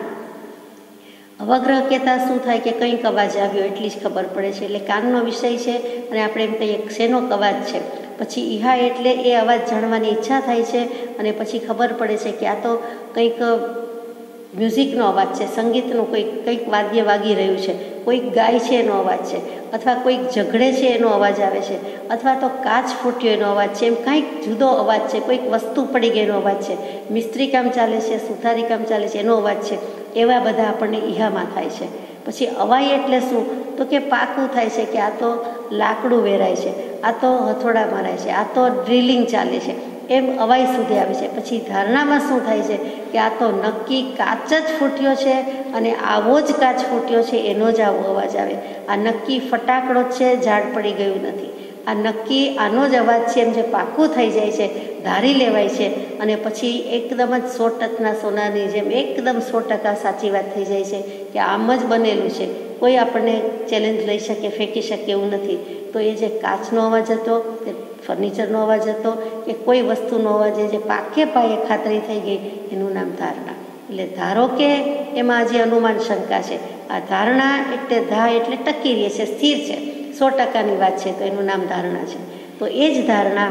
Speaker 1: અવગ્રહ કહેતા શું થાય કે કંઈક અવાજ આવ્યો એટલી જ ખબર પડે છે, એટલે કાનનો વિષય છે અને આપણે એમ કહીએ શેનો અવાજ છે. પછી ઇહા એટલે એ અવાજ જાણવાની ઈચ્છા થાય છે અને પછી ખબર પડે છે કે આ તો કંઈક મ્યુઝિકનો અવાજ છે, સંગીતનું કંઈક કંઈક વાદ્ય વાગી રહ્યું છે, કોઈક ગાય છે એનો અવાજ છે, અથવા કોઈક ઝઘડે છે એનો અવાજ આવે છે, અથવા તો કાચ ફૂટ્યો એનો અવાજ છે, એમ કંઈક જુદો અવાજ છે, કોઈક વસ્તુ પડી ગઈ એનો અવાજ છે, મિસ્ત્રી કામ ચાલે છે, સુથારી કામ ચાલે છે એનો અવાજ છે. એવા બધા આપણને ઇહામાં થાય છે. પછી અવાય એટલે શું? તો કે પાકું થાય છે કે આ તો લાકડું વેરાય છે, આ તો હથોડા મારાય છે, આ તો ડ્રિલિંગ ચાલે છે, એમ અવાય સુધી આવે છે. પછી ધારણામાં શું થાય છે કે આ તો નક્કી કાચ જ ફૂટ્યો છે અને આવો જ કાચ ફૂટ્યો છે, એનો જ આવો અવાજ આવે. આ નક્કી ફટાકડો જ છે, ઝાડ પડી ગયું નથી. આ નક્કી આનો જ અવાજ છે, એમ જે પાકું થઈ જાય છે, ધારી લેવાય છે અને પછી એકદમ જ સો ટકના સોનાની જેમ એકદમ સો ટકા સાચી વાત થઈ જાય છે કે આમ જ બનેલું છે, કોઈ આપણને ચેલેન્જ લઈ શકે, ફેંકી શકે એવું નથી. તો એ જે કાચનો અવાજ હતો, કે ફર્નિચરનો અવાજ હતો, કે કોઈ વસ્તુનો અવાજ જે પાકે પાયે ખાતરી થઈ ગઈ, એનું નામ ધારણા. એટલે ધારો કે એમાં હજી અનુમાન શંકા છે. આ ધારણા એટલે ધા એટલે ટકી રહે છે, સ્થિર છે, સો ટકાની વાત છે, તો એનું નામ ધારણા છે. તો એ જ ધારણા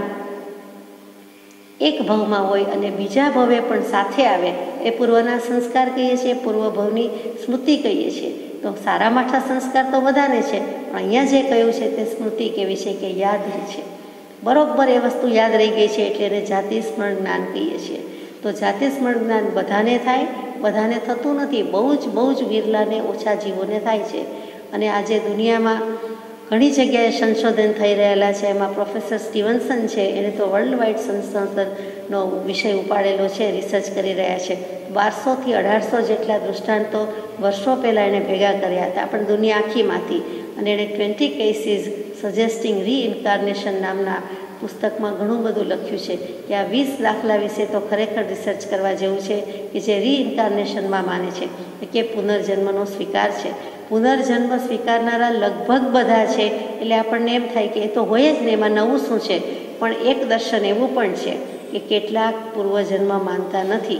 Speaker 1: એક ભવમાં હોય અને બીજા ભવે પણ સાથે આવે, એ પૂર્વના સંસ્કાર કહીએ છીએ, પૂર્વ ભવની સ્મૃતિ કહીએ છીએ. તો સારા માઠા સંસ્કાર તો બધાને છે, પણ અહીંયા જે કહ્યું છે તે સ્મૃતિ કેવી છે કે યાદ છે, બરોબર એ વસ્તુ યાદ રહી ગઈ છે, એટલે એને જાતિ સ્મરણ જ્ઞાન કહીએ છીએ. તો જાતિ સ્મરણ જ્ઞાન બધાને થાય? બધાને થતું નથી, બહુ જ બહુ જ વિરલાને, ઓછા જીવોને થાય છે. અને આજે દુનિયામાં ઘણી જગ્યાએ સંશોધન થઈ રહેલા છે. એમાં પ્રોફેસર સ્ટીવન્સન છે, એને તો વર્લ્ડ વાઇડ સંશોધન નો વિષય ઉપાડેલો છે, રિસર્ચ કરી રહ્યા છે. બારસોથી અઢારસો જેટલા દૃષ્ટાંતો વર્ષો પહેલાં એણે ભેગા કર્યા હતા, પણ દુનિયા આખીમાંથી. અને એણે ટ્વેન્ટી કેસીસ સજેસ્ટિંગ રીઇન્કાર્નેશન નામના પુસ્તકમાં ઘણું બધું લખ્યું છે કે આ વીસ દાખલા વિશે તો ખરેખર રિસર્ચ કરવા જેવું છે કે જે રીઇન્કાર્નેશનમાં માને છે કે પુનર્જન્મનો સ્વીકાર છે. પુનર્જન્મ સ્વીકારનારા લગભગ બધા છે, એટલે આપણને એમ થાય કે એ તો હોય જ ને, એમાં નવું શું છે. પણ એક દર્શન એવું પણ છે કે કેટલાક પૂર્વજન્મ માનતા નથી.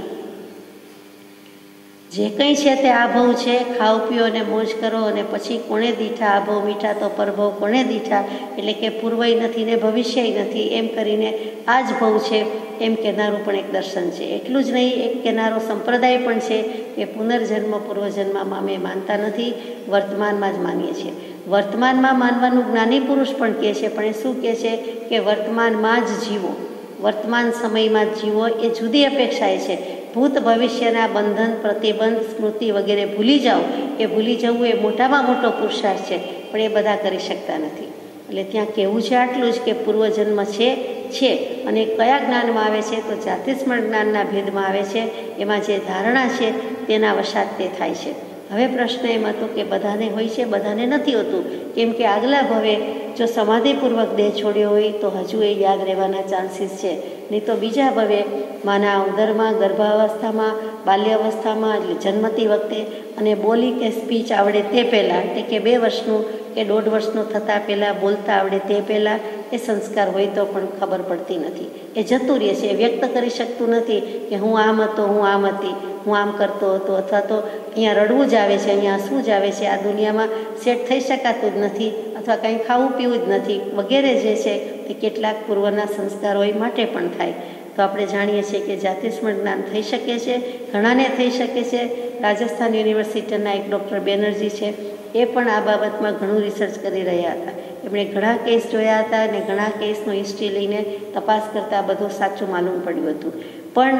Speaker 1: જે કંઈ છે તે આ ભવ છે, ખાઓ પીઓ અને મોજ કરો, અને પછી કોણે દીઠા આ ભવ મીઠા તો પરભવ કોણે દીઠા, એટલે કે પૂર્વય નથી ને ભવિષ્યય નથી, એમ કરીને આ જ ભવ છે એમ કહેનારું પણ એક દર્શન છે. એટલું જ નહીં, એક કહેનારો સંપ્રદાય પણ છે કે પુનર્જન્મ પૂર્વજન્મમાં અમે માનતા નથી, વર્તમાનમાં જ માનીએ છીએ. વર્તમાનમાં માનવાનું જ્ઞાની પુરુષ પણ કહે છે, પણ એ શું કહે છે કે વર્તમાનમાં જ જીવો, વર્તમાન સમયમાં જ જીવો. એ જુદી અપેક્ષાએ છે. ભૂત ભવિષ્યના બંધન, પ્રતિબંધ, સ્મૃતિ વગેરે ભૂલી જાઓ, એ ભૂલી જવું એ મોટામાં મોટો પુરુષાર્થ છે, પણ એ બધા કરી શકતા નથી. એટલે ત્યાં કહેવું છે આટલું જ કે પૂર્વજન્મ છે છે અને કયા જ્ઞાનમાં આવે છે તો જાતિસ્મરણ જ્ઞાનના ભેદમાં આવે છે. એમાં જે ધારણા છે તેના વશાત તે થાય છે. હવે પ્રશ્ન એમ હતો કે બધાને હોય છે, બધાને નથી હોતું, કેમ કે આગલા ભવે જો સમાધિપૂર્વક દેહ છોડ્યો હોય તો હજુ એ યાદ રહેવાના ચાન્સીસ છે. નહીં તો બીજા ભવે માના ઉદરમાં, ગર્ભાવસ્થામાં, બાલ્યાવસ્થામાં, એટલે જન્મતી વખતે, અને બોલી કે સ્પીચ આવડે તે પહેલાં, એટલે કે બે વર્ષનું કે દોઢ વર્ષનું થતાં પહેલાં બોલતા આવડે તે પહેલાં એ સંસ્કાર હોય તો પણ ખબર પડતી નથી. એ જતું રહે છે, એ વ્યક્ત કરી શકતું નથી કે હું આમ હતો, હું આમ હતી, હું આમ કરતો હતો, અથવા તો અહીંયા રડવું જ આવે છે, અહીંયા શું જ આવે છે, આ દુનિયામાં સેટ થઈ શકાતું જ નથી, અથવા કંઈ ખાવું પીવું જ નથી, વગેરે જે છે તે કેટલાક પૂર્વના સંસ્કારો એ માટે પણ થાય. તો આપણે જાણીએ છીએ કે જાતિસ્મરણ જ્ઞાન થઈ શકે છે, ઘણાને થઈ શકે છે. રાજસ્થાન યુનિવર્સિટીના એક ડૉક્ટર બેનર્જી છે, એ પણ આ બાબતમાં ઘણું રિસર્ચ કરી રહ્યા હતા. એમણે ઘણા કેસ જોયા હતા અને ઘણા કેસનો હિસ્ટ્રી લઈને તપાસ કરતાં બધું સાચું માલુમ પડ્યું હતું. પણ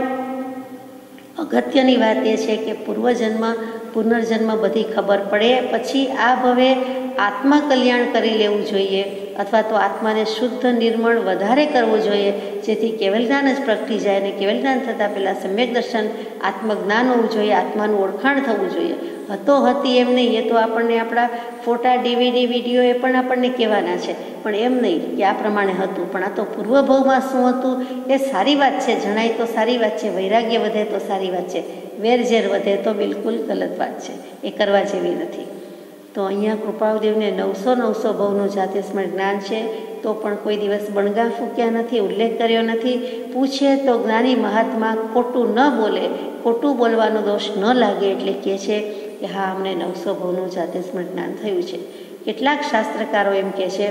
Speaker 1: અગત્યની વાત એ છે કે પૂર્વજન્મ પુનર્જન્મ બધી ખબર પડે પછી આ ભવે આત્મકલ્યાણ કરી લેવું જોઈએ, અથવા તો આત્માને શુદ્ધ નિર્મળ વધારે કરવું જોઈએ, જેથી કેવલ જ્ઞાન જ પ્રગટી જાય. અને કેવલ જ્ઞાન થતાં પહેલાં સમ્યક દર્શન, આત્મજ્ઞાન હોવું જોઈએ, આત્માનું ઓળખાણ થવું જોઈએ. હતો હતી એમ નહીં, એ તો આપણને આપણા ફોટા, ડીવીડી, વિડીયો એ પણ આપણને કહેવાના છે, પણ એમ નહીં કે આ પ્રમાણે હતું. પણ આ તો પૂર્વભવમાં શું હતું એ સારી વાત છે, જણાય તો સારી વાત છે, વૈરાગ્ય વધે તો સારી વાત છે, વેરઝેર વધે તો બિલકુલ ગલત વાત છે, એ કરવા જેવી નથી. તો અહીંયા કૃપાળુદેવને નવસો નવસો ભવનું જાતિસ્મરણ જ્ઞાન છે, તો પણ કોઈ દિવસ બણગા ફૂક્યા નથી, ઉલ્લેખ કર્યો નથી. પૂછે તો જ્ઞાની મહાત્મા ખોટું ન બોલે, ખોટું બોલવાનો દોષ ન લાગે, એટલે કહે છે કે હા, અમને નવસો ભવનું જાતિસ્મરણ જ્ઞાન થયું છે. કેટલાક શાસ્ત્રકારો એમ કહે છે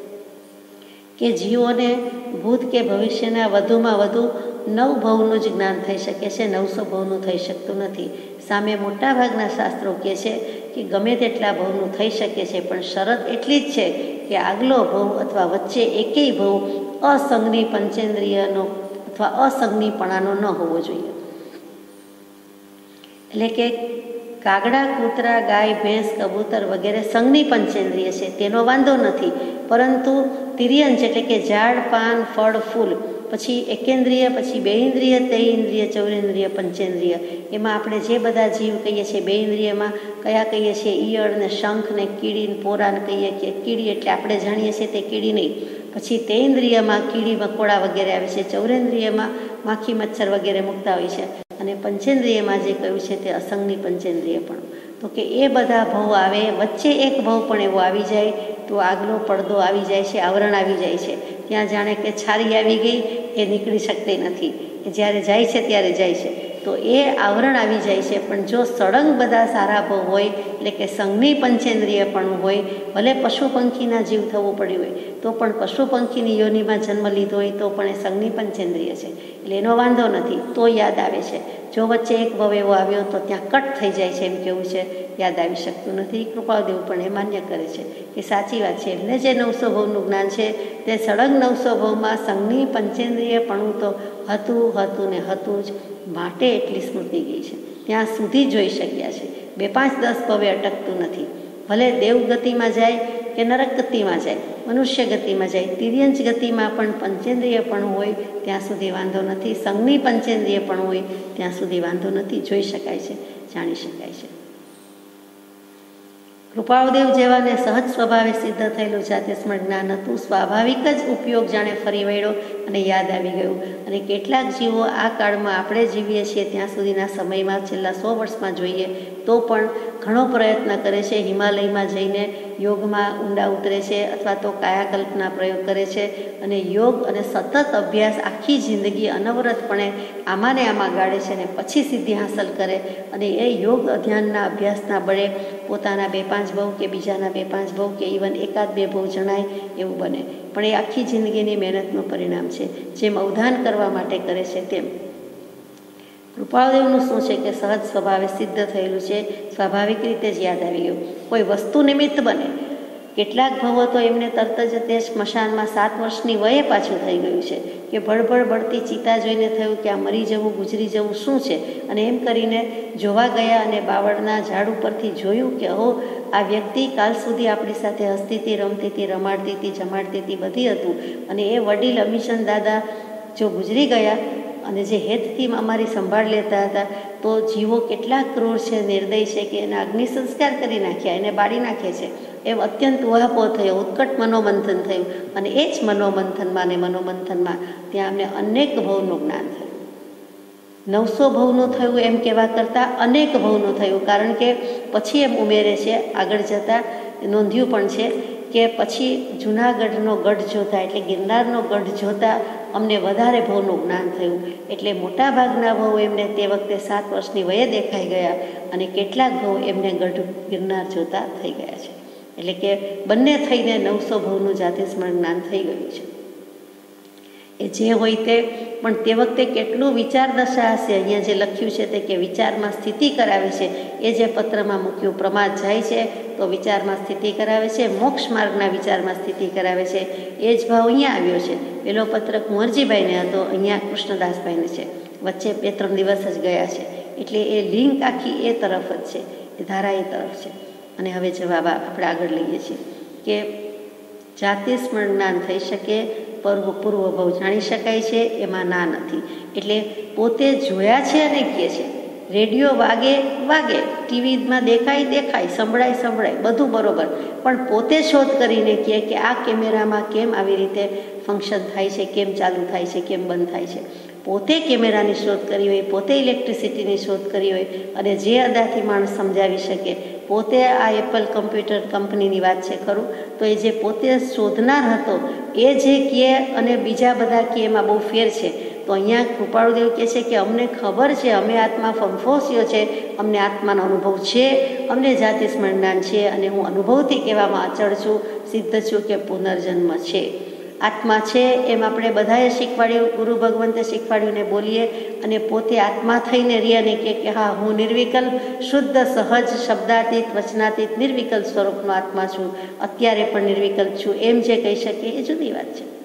Speaker 1: કે જીવોને ભૂત કે ભવિષ્યના વધુમાં વધુ નવ ભવનું જ જ્ઞાન થઈ શકે છે, નવસો ભવનું થઈ શકતું નથી. સામે મોટાભાગના શાસ્ત્રો કહે છે કે ગમે તેટલા ભવનું થઈ શકે છે, પણ શરત એટલી જ છે કે આગલો ભવ અથવા વચ્ચે એકેય ભવ અસંગની પંચેન્દ્રિયનો અથવા અસંગનીપણાનો ન હોવો જોઈએ. એટલે કે કાગડા, કૂતરા, ગાય, ભેંસ, કબૂતર વગેરે સંઘની પંચેન્દ્રિય છે, તેનો વાંધો નથી, પરંતુ તિર્યન છે, એટલે કે ઝાડ, પાન, ફળ, ફૂલ, પછી એકેન્દ્રિય, પછી બે ઇન્દ્રિય, તે ઇન્દ્રિય, ચૌરેન્દ્રિય, પંચેન્દ્રિય, એમાં આપણે જે બધા જીવ કહીએ છીએ બે ઇન્દ્રિયમાં કયા કહીએ છીએ? ઈયળ ને શંખ ને કીડી ને પોરાને કહીએ કે કીડી એટલે આપણે જાણીએ છીએ તે કીડી નહીં. પછી તે ઇન્દ્રિયમાં કીડી, મકોડા વગેરે આવે છે, ચૌરેન્દ્રિયમાં માખી, મચ્છર વગેરે મૂકતા હોય છે, અને પંચેન્દ્રિયમાં જે કહ્યું છે તે અસંગની પંચેન્દ્રિય પણ. તો કે એ બધા ભવ આવે, વચ્ચે એક ભવ પણ એવો આવી જાય તો આગલો પડદો આવી જાય છે, આવરણ આવી જાય છે, ત્યાં જાણે કે છારી આવી ગઈ, એ નીકળી શકતી નથી, એ જ્યારે જાય છે ત્યારે જાય છે, તો એ આવરણ આવી જાય છે. પણ જો સળંગ બધા સારા ભવ હોય, એટલે કે સંઘની પંચેન્દ્રિય પણ હોય, ભલે પશુ પંખીના જીવ થવું પડ્યું હોય તો પણ પશુ પંખીની યોનિમાં જન્મ લીધો હોય તો પણ એ સંઘની પંચેન્દ્રિય છે, એટલે એનો વાંધો નથી, તો યાદ આવે છે. જો વચ્ચે એક ભવ એવો આવ્યો તો ત્યાં કટ થઈ જાય છે, એમ કેવું છે, યાદ આવી શકતું નથી. કૃપાળુદેવ પણ એ માન્ય કરે છે કે સાચી વાત છે. એટલે જે નવસો ભવનું જ્ઞાન છે તે સળંગ નવસો ભવમાં સંઘની પંચેન્દ્રિયપણું તો હતું હતું ને હતું જ, માટે એટલી સ્મૃતિ ગઈ છે, ત્યાં સુધી જોઈ શક્યા છે. બે પાંચ દસ ભવે અટકતું નથી. ભલે દેવગતિમાં જાય કે નરક ગતિમાં જાય, મનુષ્ય ગતિમાં જાય, તિર્યંચ ગતિમાં પણ પંચેન્દ્રિય પણ હોય ત્યાં સુધી વાંધો નથી, સંઘની પંચેન્દ્રિય પણ હોય ત્યાં સુધી વાંધો નથી, જોઈ શકાય છે, જાણી શકાય છે. કૃપાળુદેવ જેવાને સહજ સ્વભાવે સિદ્ધ થયેલું જાતે સ્મરણ જ્ઞાન હતું. સ્વાભાવિક જ ઉપયોગ જાણે ફરી વળ્યો અને યાદ આવી ગયું. અને કેટલાક જીવો આ કાળમાં આપણે જીવીએ છીએ ત્યાં સુધીના સમયમાં છેલ્લા સો વર્ષમાં જોઈએ તો પણ ઘણો પ્રયત્ન કરે છે, હિમાલયમાં જઈને યોગમાં ઊંડા ઉતરે છે અથવા તો કાયાકલ્પના પ્રયોગ કરે છે અને યોગ અને સતત અભ્યાસ આખી જિંદગી અનવરતપણે આમાં ને આમાં ગાળે છે અને પછી સિદ્ધિ હાંસલ કરે અને એ યોગ અધ્યાનના અભ્યાસના બળે પોતાના બે પાંચ ભાવ કે બીજાના બે પાંચ ભાવ કે ઇવન એકાદ બે ભાવ જણાય એવું બને. પણ એ આખી જિંદગીની મહેનતનું પરિણામ છે. જેમ અવધાન કરવા માટે કરે છે તેમ કૃપાળુદેવનું શું છે કે સહજ સ્વભાવે સિદ્ધ થયેલું છે, સ્વાભાવિક રીતે જ યાદ આવી ગયું. કોઈ વસ્તુ નિમિત્ત બને. કેટલાક ભવો તો એમને તરત જ તે સ્મશાનમાં સાત વર્ષની વયે પાછું થઈ ગયું છે કે ભળભળ બળતી ચિતા જોઈને થયું કે આ મરી જવું ગુજરી જવું શું છે, અને એમ કરીને જોવા ગયા અને બાવળના ઝાડ ઉપરથી જોયું કે હો આ વ્યક્તિ કાલ સુધી આપણી સાથે હસતી હતી, રમતી હતી, રમાડતી હતી, જમાડતી હતી, બધી હતું, અને એ વડીલ અમીચંદ દાદા જો ગુજરી ગયા અને જે હેતથી અમારી સંભાળ લેતા હતા તો જીવો કેટલા ક્રૂર છે, નિર્દય છે કે એના અગ્નિ સંસ્કાર કરી નાખ્યા, એને બાળી નાખે છે. એમ અત્યંત ઉહાપો થયો, ઉત્કટ મનોમંથન થયું અને એ જ મનોમંથનમાં ને મનોમંથનમાં ત્યાં અમને અનેક ભવનું જ્ઞાન થયું. નવસો ભવનું થયું એમ કહેવા કરતાં અનેક ભવનું થયું, કારણ કે પછી એમ ઉમેરે છે આગળ જતાં નોંધ્યું પણ છે કે પછી જૂનાગઢનો ગઢ જોતા એટલે ગિરનારનો ગઢ જોતા અમને વધારે ભવનું જ્ઞાન થયું. એટલે મોટાભાગના ભવ એમને તે વખતે સાત વર્ષની વયે દેખાઈ ગયા અને કેટલાક ભવ એમને ગઢ ગિરનાર જોતા થઈ ગયા છે. એટલે કે બંને થઈને નવસો ભવનું જાતે સ્મરણ જ્ઞાન થઈ ગયું છે. એ જે હોય તે, પણ તે વખતે કેટલું વિચાર દશા હશે. અહીંયા જે લખ્યું છે તે કે વિચારમાં સ્થિતિ કરાવે છે, એ જે પત્રમાં મૂક્યું, પ્રમાદ જાય છે તો વિચારમાં સ્થિતિ કરાવે છે, મોક્ષ માર્ગના વિચારમાં સ્થિતિ કરાવે છે, એ જ ભાવ અહીંયા આવ્યો છે. પેલો પત્ર કુંવરજીભાઈને હતો, અહીંયા કૃષ્ણદાસભાઈને છે. વચ્ચે બે ત્રણ દિવસ જ ગયા છે એટલે એ લિંક આખી એ તરફ જ છે, એ ધારા એ તરફ છે. અને હવે જવાબ આપણે આગળ લઈએ છીએ કે જાતે સ્મરણ જ્ઞાન થઈ શકે, પૂર્વ પૂર્વ ભાવ જાણી શકાય છે, એમાં ના નથી. એટલે પોતે જોયા છે અને કહે છે. રેડિયો વાગે વાગે, ટીવીમાં દેખાય દેખાય, સંભળાય સંભળાય, બધું બરાબર, પણ પોતે શોધ કરીને કહે કે આ કેમેરામાં કેમ આવી રીતે ફંક્શન થાય છે, કેમ ચાલુ થાય છે, કેમ બંધ થાય છે. પોતે કેમેરાની શોધ કરી હોય, પોતે ઇલેક્ટ્રિસિટીની શોધ કરી હોય અને જે અદાથી માણસ સમજાવી શકે, પોતે આ એપલ કમ્પ્યુટર કંપનીની વાત છે ખરું, તો એ જે પોતે શોધનાર હતો એ જે કહે અને બીજા બધા કહે એમાં બહુ ફેર છે. તો અહીંયા કૃપાળુદેવ કહે છે કે અમને ખબર છે, અમે આત્મા ફંફોસ્યો છે, અમને આત્માનો અનુભવ છે, અમને જાતિ સ્મરણ જ્ઞાન છે અને હું અનુભવથી કહેવામાં અચળ છું, સિદ્ધ છું કે પુનર્જન્મ છે. આત્મા છે એમ આપણે બધાએ શીખવાડ્યું, ગુરુ ભગવંતે શીખવાડ્યું ને બોલીએ અને પોતે આત્મા થઈને રહે અને કહે કે હા હું નિર્વિકલ્પ શુદ્ધ સહજ શબ્દાતીત વચનાતીત નિર્વિકલ્પ સ્વરૂપનો આત્મા છું, અત્યારે પણ નિર્વિકલ્પ છું, એમ જે કહી શકે એ જુદી વાત છે.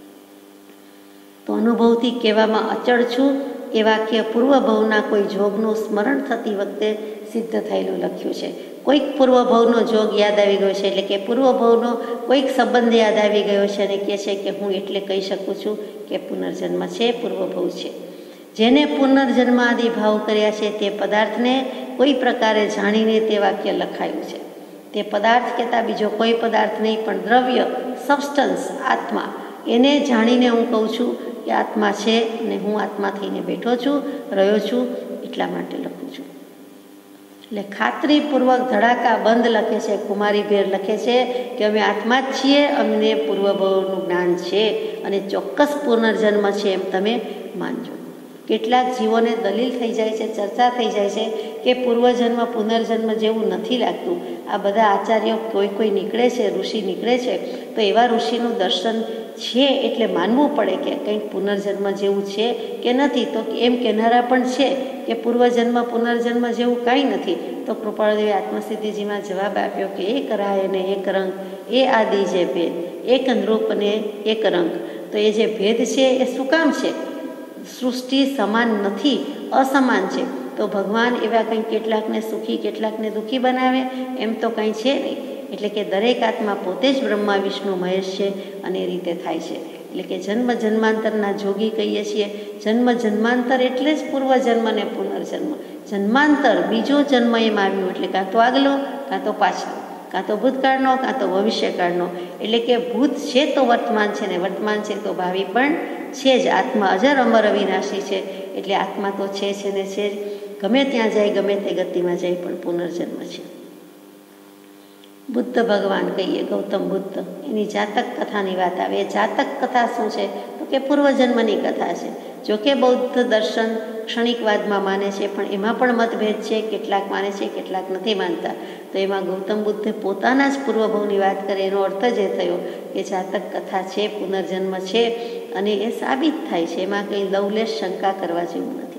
Speaker 1: તો અનુભવથી કહેવામાં અચળ છું એ વાક્ય પૂર્વભવના કોઈ જોગનું સ્મરણ થતી વખતે સિદ્ધ થયેલું લખ્યું છે. કોઈક પૂર્વભવનો જોગ યાદ આવી ગયો છે, એટલે કે પૂર્વભવનો કોઈક સંબંધ યાદ આવી ગયો છે અને કહે છે કે હું એટલે કહી શકું છું કે પુનર્જન્મ છે, પૂર્વભવ છે. જેને પુનર્જન્મ આદિ ભાવ કર્યા છે તે પદાર્થને કોઈ પ્રકારે જાણીને તે વાક્ય લખાયું છે. તે પદાર્થ કહેતા બીજો કોઈ પદાર્થ નહીં પણ દ્રવ્ય, સબસ્ટન્સ, આત્મા, એને જાણીને હું કહું છું કે આત્મા છે અને હું આત્મા થઈને બેઠો છું, રહ્યો છું, એટલા માટે લખું છું. એટલે ખાતરીપૂર્વક ધડાકા બંધ લખે છે, કુમારીભેર લખે છે કે અમે આત્મા જ છીએ, અમને પૂર્વભવનું જ્ઞાન છે અને ચોક્કસ પુનર્જન્મ છે એમ તમે માનજો. કેટલાક જીવોને દલીલ થઈ જાય છે, ચર્ચા થઈ જાય છે કે પૂર્વજન્મ પુનર્જન્મ જેવું નથી લાગતું. આ બધા આચાર્યો કોઈ કોઈ નીકળે છે, ઋષિ નીકળે છે, તો એવા ઋષિનું દર્શન છે એટલે માનવું પડે કે કંઈક પુનર્જન્મ જેવું છે કે નથી. તો એમ કહેનારા પણ છે કે પૂર્વજન્મ પુનર્જન્મ જેવું કાંઈ નથી. તો કૃપાળુદેવે આત્મસિદ્ધિજીમાં જવાબ આપ્યો કે એક રાય અને એક રંગ એ આદિ જે ભેદ, એક નૃપ અને એક રંગ. તો એ જે ભેદ છે એ શું કામ છે? સૃષ્ટિ સમાન નથી, અસમાન છે. તો ભગવાન એવા કંઈ કેટલાકને સુખી કેટલાકને દુઃખી બનાવે એમ તો કંઈ છે નહીં. એટલે કે દરેક આત્મા પોતે જ બ્રહ્મા વિષ્ણુ મહેશ છે અને એ રીતે થાય છે. એટલે કે જન્મ જન્માંતરના જોગી કહીએ છીએ. જન્મ જન્માંતર એટલે જ પૂર્વજન્મ ને પુનર્જન્મ. જન્માંતર બીજો જન્મ એમ આવ્યો એટલે કાં તો આગલો કાં તો પાછલો, કાં તો ભૂતકાળનો કાં તો ભવિષ્યકાળનો. એટલે કે ભૂત છે તો વર્તમાન છે ને વર્તમાન છે તો ભાવિ પણ છે જ. આત્મા અજર અમર અવિનાશી છે એટલે આત્મા તો છે છે ને છે જ. ગમે ત્યાં જાય ગમે તે ગતિમાં જાય પણ પુનર્જન્મ છે. બુદ્ધ ભગવાન કહીએ, ગૌતમ બુદ્ધ, એની જાતક કથાની વાત આવે. એ જાતક કથા શું છે તો કે પૂર્વજન્મની કથા છે. જોકે બૌદ્ધ દર્શન ક્ષણિકવાદમાં માને છે પણ એમાં પણ મતભેદ છે. કેટલાક માને છે કેટલાક નથી માનતા. તો એમાં ગૌતમ બુદ્ધે પોતાના જ પૂર્વભવની વાત કરે. એનો અર્થ જ એ થયો કે જાતક કથા છે, પુનર્જન્મ છે અને એ સાબિત થાય છે. એમાં કંઈ લવલેશ શંકા કરવા જેવું નથી.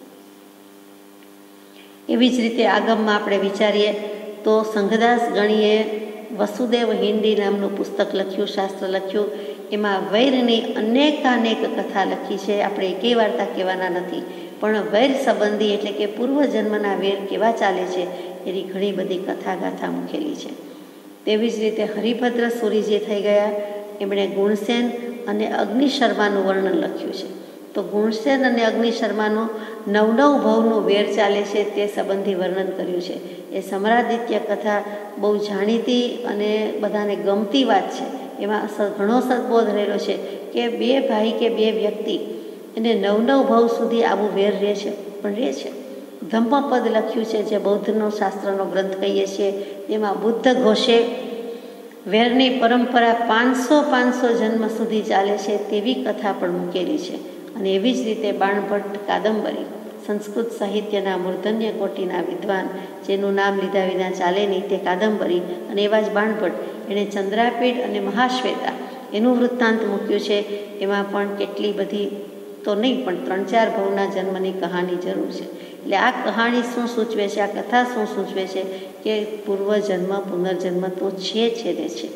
Speaker 1: એવી જ રીતે આગમમાં આપણે વિચારીએ તો સંઘદાસ ગણીએ વસુદેવ હિન્દી નામનું પુસ્તક લખ્યું, શાસ્ત્ર લખ્યું. એમાં વૈરની અનેકાનેક કથા લખી છે. આપણે એકેય વાર્તા કહેવાના નથી પણ વૈર સંબંધી એટલે કે પૂર્વજન્મના વેર કેવા ચાલે છે એની ઘણી બધી કથા ગાથા મૂકેલી છે. તેવી જ રીતે હરિભદ્ર સુરી જે થઈ ગયા એમણે ગુણસેન અને અગ્નિ શર્માનું વર્ણન લખ્યું છે. તો ગુણસેન અને અગ્નિ શર્માનું નવ નવ ભવનું વેર ચાલે છે તે સંબંધી વર્ણન કર્યું છે. એ સમરાદિત્ય કથા બહુ જાણીતી અને બધાને ગમતી વાત છે. એમાં ઘણો સદબોધ રહેલો છે કે બે ભાઈ કે બે વ્યક્તિ એને નવ નવ ભવ સુધી આવું વેર રહે છે પણ રહે છે. ધમ્મપદ લખ્યું છે જે બૌદ્ધનો શાસ્ત્રનો ગ્રંથ કહીએ છીએ. તેમાં બુદ્ધ ઘોષે વેરની પરંપરા પાંચસો પાંચસો જન્મ સુધી ચાલે છે તેવી કથા પણ મૂકેલી છે. અને એવી જ રીતે બાણભટ્ટ કાદંબરી, સંસ્કૃત સાહિત્યના મૂર્ધન્ય કોટીના વિદ્વાન જેનું નામ લીધા વિના ચાલે નહીં તે કાદંબરી. અને એવા જ બાણભટ્ટ એણે ચંદ્રાપીઠ અને મહાશ્વેતા એનું વૃત્તાંત મૂક્યું છે. એમાં પણ કેટલી બધી તો નહીં પણ ત્રણ ચાર ભવના જન્મની કહાની જરૂર છે. એટલે આ કહાણી શું સૂચવે છે, આ કથા શું સૂચવે છે કે પૂર્વજન્મ પુનર્જન્મ તો છે છે ને છે.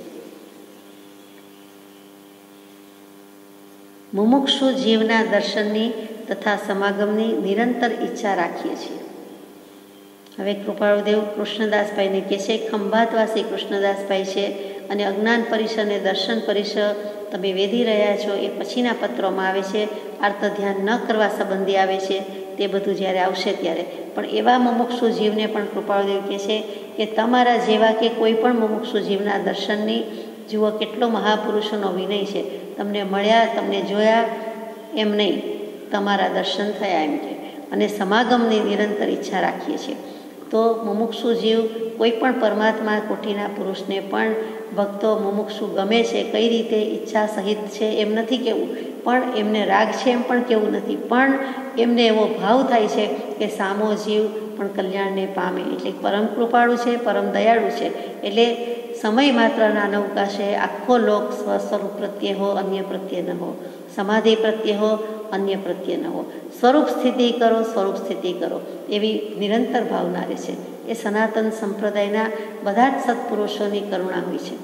Speaker 1: મુમુક્ષુ જીવના દર્શનની તથા સમાગમની નિરંતર ઈચ્છા રાખીએ છીએ. હવે કૃપાળુદેવ કૃષ્ણદાસભાઈને કહે છે, ખંભાતવાસી કૃષ્ણદાસભાઈ છે અને અજ્ઞાન પરિષદ અને દર્શન પરિષદ તમે વેધી રહ્યા છો એ પછીના પત્રોમાં આવે છે. આર્ત ધ્યાન ન કરવા સંબંધી આવે છે તે બધું જ્યારે આવશે ત્યારે. પણ એવા મુમુક્ષુ જીવને પણ કૃપાળુદેવ કહે છે કે તમારા જેવા કે કોઈ પણ મુમુક્ષુ જીવના દર્શનની જુઓ કેટલો મહાપુરુષોનો વિનય છે. તમને મળ્યા, તમને જોયા એમ નહીં, તમારા દર્શન થયા એમ કે. અને સમાગમની નિરંતર ઈચ્છા રાખીએ છીએ. તો મુમુક્ષુ જીવ કોઈ પણ પરમાત્મા કોટીના પુરુષને પણ ભક્તો મુમુક્ષુ ગમે છે કઈ રીતે ઈચ્છા સહિત છે એમ નથી કહેવું, પણ એમને રાગ છે એમ પણ કહેવું નથી, પણ એમને એવો ભાવ થાય છે કે સામો જીવ પણ કલ્યાણને પામે. એટલે પરમ કૃપાળુ છે, પરમ દયાળુ છે. એટલે સમય માત્રના નવકાશે આખો લોક સ્વસ્વરૂપ પ્રત્યે હો અન્ય પ્રત્યે ન હો, સમાધિ પ્રત્યે હો અન્ય પ્રત્યે ન હો, સ્વરૂપ સ્થિતિ કરો સ્વરૂપ સ્થિતિ કરો એવી નિરંતર ભાવના રહે છે. એ સનાતન સંપ્રદાયના બધા જ સત્પુરુષોની કરુણા હોય છે.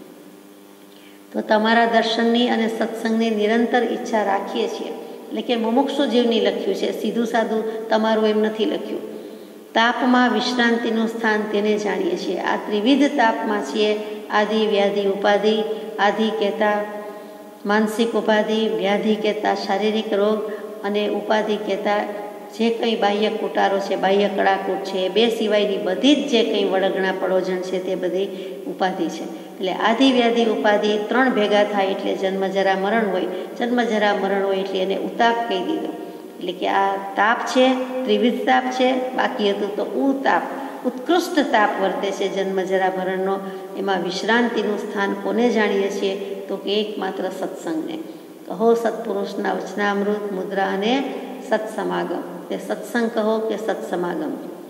Speaker 1: તો તમારા દર્શનની અને સત્સંગની નિરંતર ઈચ્છા રાખીએ છીએ. એટલે કે મુમુક્ષુ જીવની લખ્યું છે, સીધું સાદું તમારું એમ નથી લખ્યું. તાપમાં વિશ્રાંતિનું સ્થાન તેને જાણીએ છીએ. આ ત્રિવિધ તાપમાં છીએ. આદિ વ્યાધિ ઉપાધિ. આદિ કહેતા માનસિક ઉપાધિ, વ્યાધિ કહેતા શારીરિક રોગ અને ઉપાધિ કહેતા જે કંઈ બાહ્ય કુટારો છે, બાહ્ય કળાકૂટ છે, એ બે સિવાયની બધી જ જે કંઈ વળગણા પડોજણ છે તે બધી ઉપાધિ છે. એટલે આદિ વ્યાધિ ઉપાધિ ત્રણ ભેગા થાય એટલે જન્મજરા મરણ હોય. જન્મજરા મરણ હોય એટલે એને ઉતાપ કહી દીધો. એટલે કે આ તાપ છે, ત્રિવિધ તાપ છે. બાકી હતું તો ઉતાપ, ઉત્કૃષ્ટ તાપ વર્તે છે જન્મજરા મરણનો. એમાં વિશ્રાંતિનું સ્થાન કોને જાણીએ છીએ તો કે એકમાત્ર સત્સંગને. કહો સત્પુરુષના વચનામૃત મુદ્રા અને સત્સમાગમ. તે સત્સંગ કહો કે સત્સમાગમ.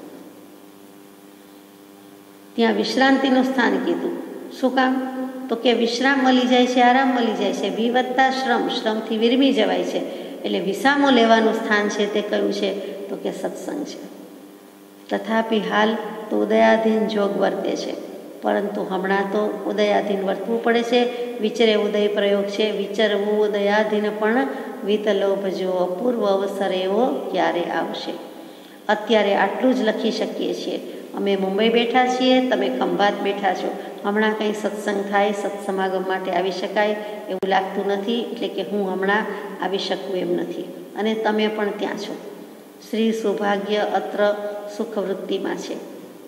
Speaker 1: ત્યાં વિશ્રાંતિનું સ્થાન કીધું. શું કામ તો કે વિશ્રામ મળી જાય છે, આરામ મળી જાય છે. વિવત્તા શ્રમ, શ્રમથી વિરમી જવાય છે. એટલે વિસામો લેવાનું સ્થાન છે તે કયું છે તો કે સત્સંગ છે. તથાપિ હાલ તો ઉદયાધીન જોગ વર્તે છે, પરંતુ હમણાં તો ઉદયાધીન વર્તવું પડે છે. વિચરે ઉદય પ્રયોગ છે. વિચરવું ઉદયાધીન પણ વિતલોભ જો અપૂર્વ અવસર એવો ક્યારે આવશે. અત્યારે આટલું જ લખી શકીએ છીએ. અમે મુંબઈ બેઠા છીએ, તમે ખંભાત બેઠા છો, હમણાં કંઈ સત્સંગ થાય, સત્સમાગમ માટે આવી શકાય એવું લાગતું નથી, એટલે કે હું હમણાં આવી શકું એમ નથી, અને તમે પણ ત્યાં છો. શ્રી સૌભાગ્ય અત્ર સુખવૃત્તિમાં છે.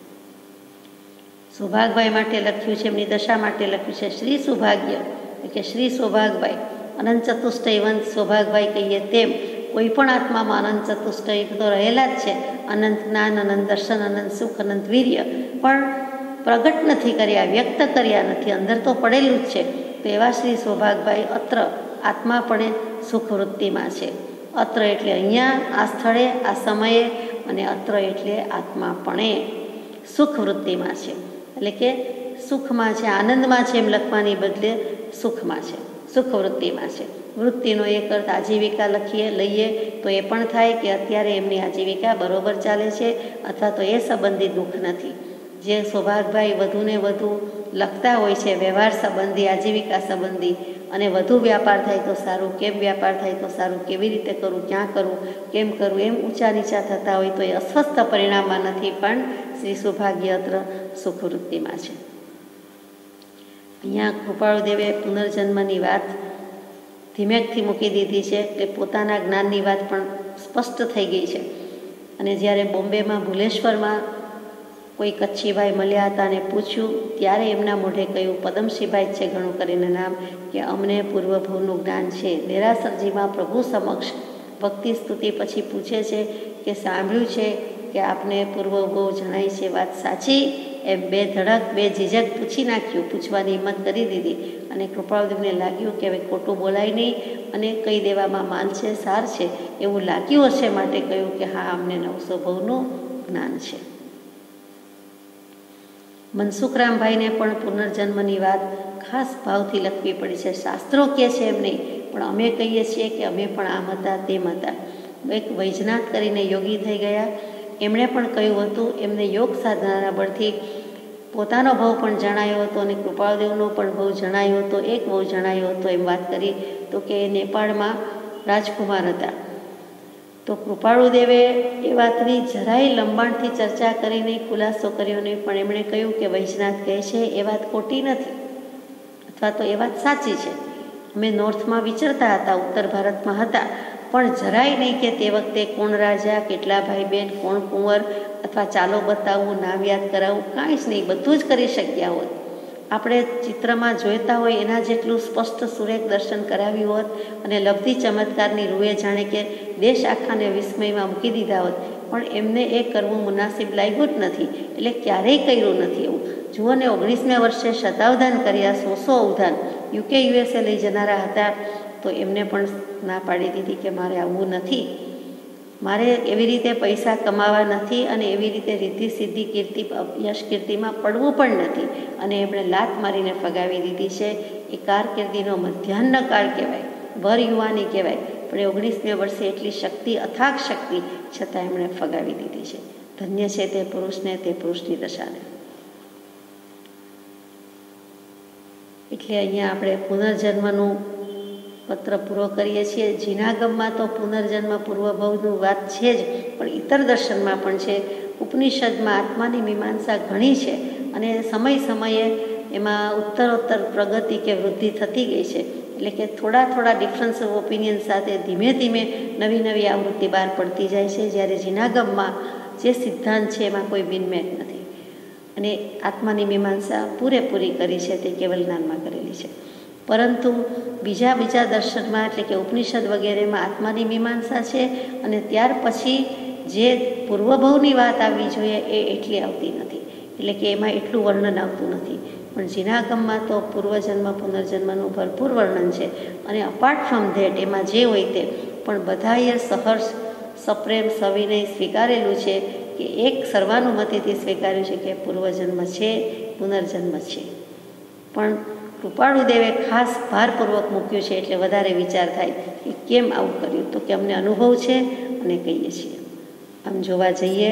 Speaker 1: સૌભાગભાઈ માટે લખ્યું છે, એમની દશા માટે લખ્યું છે શ્રી સૌભાગ્ય, એટલે કે શ્રી સૌભાગભાઈ. અનંત ચતુષ્ટયવંત સૌભાગભાઈ કહીએ તેમ કોઈ પણ આત્મામાં અનંત ચતુષ્ટય તો રહેલા જ છે. અનંત જ્ઞાન, અનંત દર્શન, અનંત સુખ, અનંત વીર્ય, પણ પ્રગટ નથી કર્યા, વ્યક્ત કર્યા નથી, અંદર તો પડેલું જ છે. તો એવા શ્રી સૌભાગભાઈ અત્ર આત્માપણે સુખવૃત્તિમાં છે. અત્ર એટલે અહીંયા, આ સ્થળે, આ સમયે, અને અત્ર એટલે આત્માપણે સુખવૃત્તિમાં છે, એટલે કે સુખમાં છે, આનંદમાં છે એમ લખવાની બદલે સુખમાં છે, સુખવૃત્તિમાં છે. વૃત્તિનો એક અર્થ આજીવિકા લખીએ લઈએ તો એ પણ થાય કે અત્યારે એમની આજીવિકા બરોબર ચાલે છે, અથવા તો એ સંબંધી દુઃખ નથી. જે સૌભાગભાઈ વધુને વધુ લખતા હોય છે વ્યવહાર સંબંધી, આજીવિકા સંબંધી, અને વધુ વ્યાપાર થાય તો સારું, કેમ વ્યાપાર થાય તો સારું, કેવી રીતે કરવું, ક્યાં કરવું, કેમ કરવું, એમ ઊંચા નીચા થતા હોય તો એ અસ્વસ્થ પરિણામમાં નથી, પણ શ્રી સૌભાગ્ય અત્ર સુખવૃત્તિમાં છે. અહીંયા કૃપાળુદેવે પુનર્જન્મની વાત ધીમેકથી મૂકી દીધી છે, એટલે પોતાના જ્ઞાનની વાત પણ સ્પષ્ટ થઈ ગઈ છે. અને જ્યારે બોમ્બેમાં ભુલેશ્વરમાં કોઈ કચ્છીભાઈ મળ્યા હતા અને પૂછ્યું, ત્યારે એમના મોઢે કહ્યું, પદમસિંહભાઈ છે ઘણું કરીને નામ, કે અમને પૂર્વભવનું જ્ઞાન છે. દેરાસરજીમાં પ્રભુ સમક્ષ ભક્તિ સ્તુતિ પછી પૂછે છે કે સાંભળ્યું છે કે આપને પૂર્વભવ જણાય છે, વાત સાચી? એમ બે ધડક બે ઝીઝક પૂછી નાખ્યું, પૂછવાની હિંમત કરી દીધી. અને કૃપાળુદેવને લાગ્યું કે હવે ખોટું બોલાય નહીં અને કહી દેવામાં માન છે, સાર છે એવું લાગ્યું હશે, માટે કહ્યું કે હા, અમને નવસો ભવનું જ્ઞાન છે. મનસુખરામભાઈને પણ પુનર્જન્મની વાત ખાસ ભાવથી લખવી પડી છે. શાસ્ત્રો કહે છે એમ નહીં, પણ અમે કહીએ છીએ કે અમે પણ આમ હતા તેમ હતા. એક વૈજનાથ કરીને યોગી થઈ ગયા, એમણે પણ કહ્યું હતું, એમને યોગ સાધનાના બળથી પોતાનો ભાવ પણ જણાયો હતો અને કૃપાળુદેવનો પણ ભાવ જણાયો હતો, એક ભાવ જણાયો હતો. એમ વાત કરી તો કે નેપાળમાં રાજકુમાર હતા. તો કૃપાળુદેવે એ વાતની જરાય લંબાણથી ચર્ચા કરીને ખુલાસો કર્યો નહીં, પણ એમણે કહ્યું કે વૈજનાથ કહે છે એ વાત ખોટી નથી, અથવા તો એ વાત સાચી છે. અમે નોર્થમાં વિચરતા હતા, ઉત્તર ભારતમાં હતા, પણ જરાય નહીં કે તે વખતે કોણ રાજા, કેટલા ભાઈ બહેન, કોણ કુંવર, અથવા ચાલો બતાવવું, નામ યાદ કરાવવું, કાંઈ જ નહીં, બધું જ કરી શક્યા હોત. આપણે ચિત્રમાં જોઈતા હોય એના જેટલું સ્પષ્ટ સુરેખ દર્શન કરાવ્યું હોત અને લબ્ધી ચમત્કારની રૂએ જાણે કે દેશ આખાને વિસ્મયમાં મૂકી દીધા હોત, પણ એમને એ કરવું મુનાસિબ લાગ્યું જ નથી, એટલે ક્યારેય કર્યું નથી એવું. જુઓ ને, ઓગણીસમે વર્ષે શતાવધાન કર્યા, સો સો અવધાન યુકે યુએસએ લઈ જનારા હતા, તો એમને પણ ના પાડી દીધી કે મારે આવવું નથી, મારે એવી રીતે પૈસા કમાવા નથી, અને એવી રીતે રીતિ સિદ્ધિ કીર્તિ યશ કીર્તિમાં પડવું પણ નથી, અને એમણે લાત મારીને ફગાવી દીધી છે. એ કારકિર્દીનો મધ્યાહ્ન કાળ કહેવાય, ભર યુવાની કહેવાય, પણ એ ઓગણીસમે વર્ષે એટલી શક્તિ, અથાગ શક્તિ છતાં એમણે ફગાવી દીધી છે. ધન્ય છે તે પુરુષને, તે પુરુષની દશાને. એટલે અહીંયા આપણે પુનર્જન્મનું પત્ર પૂરો કરીએ છીએ. જીનાગમમાં તો પુનર્જન્મ પૂર્વભવનું વાત છે જ, પણ ઇતર દર્શનમાં પણ છે. ઉપનિષદમાં આત્માની મીમાંસા ઘણી છે, અને સમય સમયે એમાં ઉત્તરોત્તર પ્રગતિ કે વૃદ્ધિ થતી ગઈ છે. એટલે કે થોડા થોડા ડિફરન્સ ઓફ ઓપિનિયન સાથે ધીમે ધીમે નવી નવી આવૃત્તિ બહાર પડતી જાય છે. જ્યારે જીનાગમમાં જે સિદ્ધાંત છે એમાં કોઈ બિનમેટ નથી, અને આત્માની મીમાંસા પૂરેપૂરી કરી છે તે કેવલ જ્ઞાનમાં કરેલી છે. પરંતુ બીજા બીજા દર્શનમાં, એટલે કે ઉપનિષદ વગેરેમાં આત્માની મીમાંસા છે, અને ત્યાર પછી જે પૂર્વભવની વાત આવવી જોઈએ એ એટલી આવતી નથી, એટલે કે એમાં એટલું વર્ણન આવતું નથી. પણ જીનાગમમાં તો પૂર્વજન્મ પુનર્જન્મનું ભરપૂર વર્ણન છે, અને અપાર્ટ ફ્રોમ ધેટ એમાં જે હોય તે પણ બધાએ સહર્ષ, સપ્રેમ, સવિનય સ્વીકારેલું છે, કે એક સર્વાનુમતિથી સ્વીકાર્યું છે કે પૂર્વજન્મ છે, પુનર્જન્મ છે. પણ કૃપાળુદેવે ખાસ ભારપૂર્વક મૂક્યું છે, એટલે વધારે વિચાર થાય કે કેમ આવું કર્યું, તો કે અમને અનુભવ છે અને કહીએ છીએ. આમ જોવા જઈએ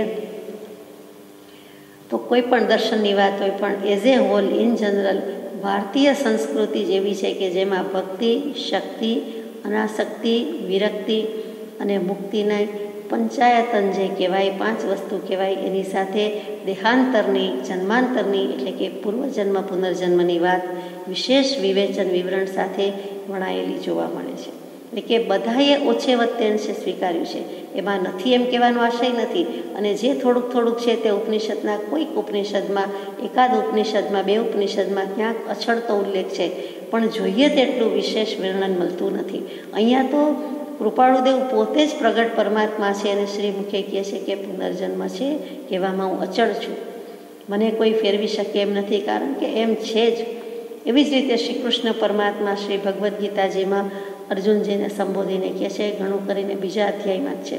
Speaker 1: તો કોઈ પણ દર્શનની વાત હોય, પણ as a whole in general ભારતીય સંસ્કૃતિ જેવી છે કે જેમાં ભક્તિ, શક્તિ, અનાસક્તિ, વિરક્તિ અને મુક્તિના પંચાયતન જે કહેવાય, પાંચ વસ્તુ કહેવાય, એની સાથે દેહાંતરની, જન્માંતરની એટલે કે પૂર્વજન્મ પુનર્જન્મની વાત વિશેષ વિવેચન વિવરણ સાથે વણાયેલી જોવા મળે છે. એટલે કે બધાએ ઓછે વત્તે અંશે સ્વીકાર્યું છે, એમાં નથી એમ કહેવાનો આશય નથી. અને જે થોડુંક થોડુંક છે તે ઉપનિષદના કોઈક ઉપનિષદમાં, એકાદ ઉપનિષદમાં, બે ઉપનિષદમાં ક્યાંક અછડતો ઉલ્લેખ છે, પણ જોઈએ તેટલું વિશેષ વર્ણન મળતું નથી. અહીંયા તો કૃપાળુદેવ પોતે જ પ્રગટ પરમાત્મા છે અને શ્રીમુખે કહે છે કે પુનર્જન્મ છે, કહેવામાં હું અચળ છું, મને કોઈ ફેરવી શકે એમ નથી, કારણ કે એમ છે જ. એવી જ રીતે શ્રી કૃષ્ણ પરમાત્મા શ્રી ભગવદ્ ગીતાજીમાં અર્જુનજીને સંબોધીને કહે છે, ઘણું કરીને બીજા અધ્યાયમાં જ છે,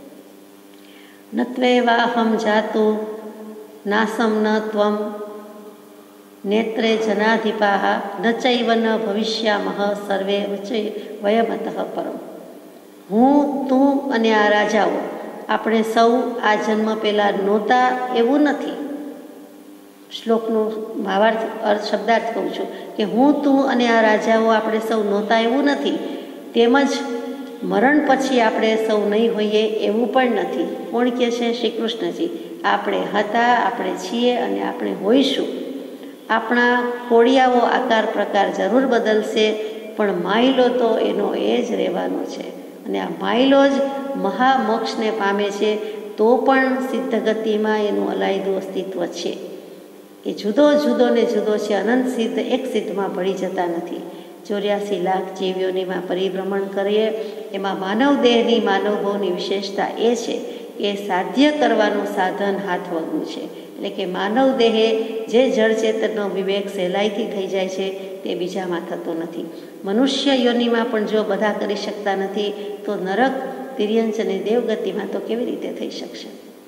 Speaker 1: નત્વેવાહમ જાતુ નાસમ ન ત્વમ નેત્રે જનાધિપાહ ન ચૈવ ન ભવિષ્યામહ સર્વે વયમતઃ પરમ. હું, તું અને આ રાજાઓ આપણે સૌ આ જન્મ પહેલાં નહોતા એવું નથી. શ્લોકનું ભાવાર્થ અર્થ શબ્દાર્થ કહું છું કે હું, તું અને આ રાજાઓ આપણે સૌ નહોતા એવું નથી, તેમજ મરણ પછી આપણે સૌ નહીં હોઈએ એવું પણ નથી. કોણ કહે છે? શ્રી કૃષ્ણજી. આપણે હતા, આપણે છીએ અને આપણે હોઈશું. આપણા ખોડિયાઓ આકાર પ્રકાર જરૂર બદલશે, પણ માયલો તો એનો એ જ રહેવાનો છે. અને આ માયલો જ મહામોક્ષને પામે છે, તો પણ સિદ્ધ ગતિમાં એનું અલાયદું અસ્તિત્વ છે. એ જુદો જુદો ને જુદો છે, અનંત સિદ્ધ એક સિદ્ધમાં ભળી જતા નથી. ચોર્યાસી લાખ જીવીઓનીમાં પરિભ્રમણ કરીએ, એમાં માનવ દેહની, માનવ ભાવની વિશેષતા એ છે કે સાધ્ય કરવાનું સાધન હાથ વગનું છે. એટલે કે માનવ દેહે જે જળચેતનનો વિવેક સહેલાઈથી થઈ જાય છે તે બીજામાં થતો નથી. મનુષ્ય યોનિમાં પણ જો બધા કરી શકતા નથી, તો નરક, તિર્યંચ અને દેવગતિમાં તો કેવી રીતે થઈ શકશે?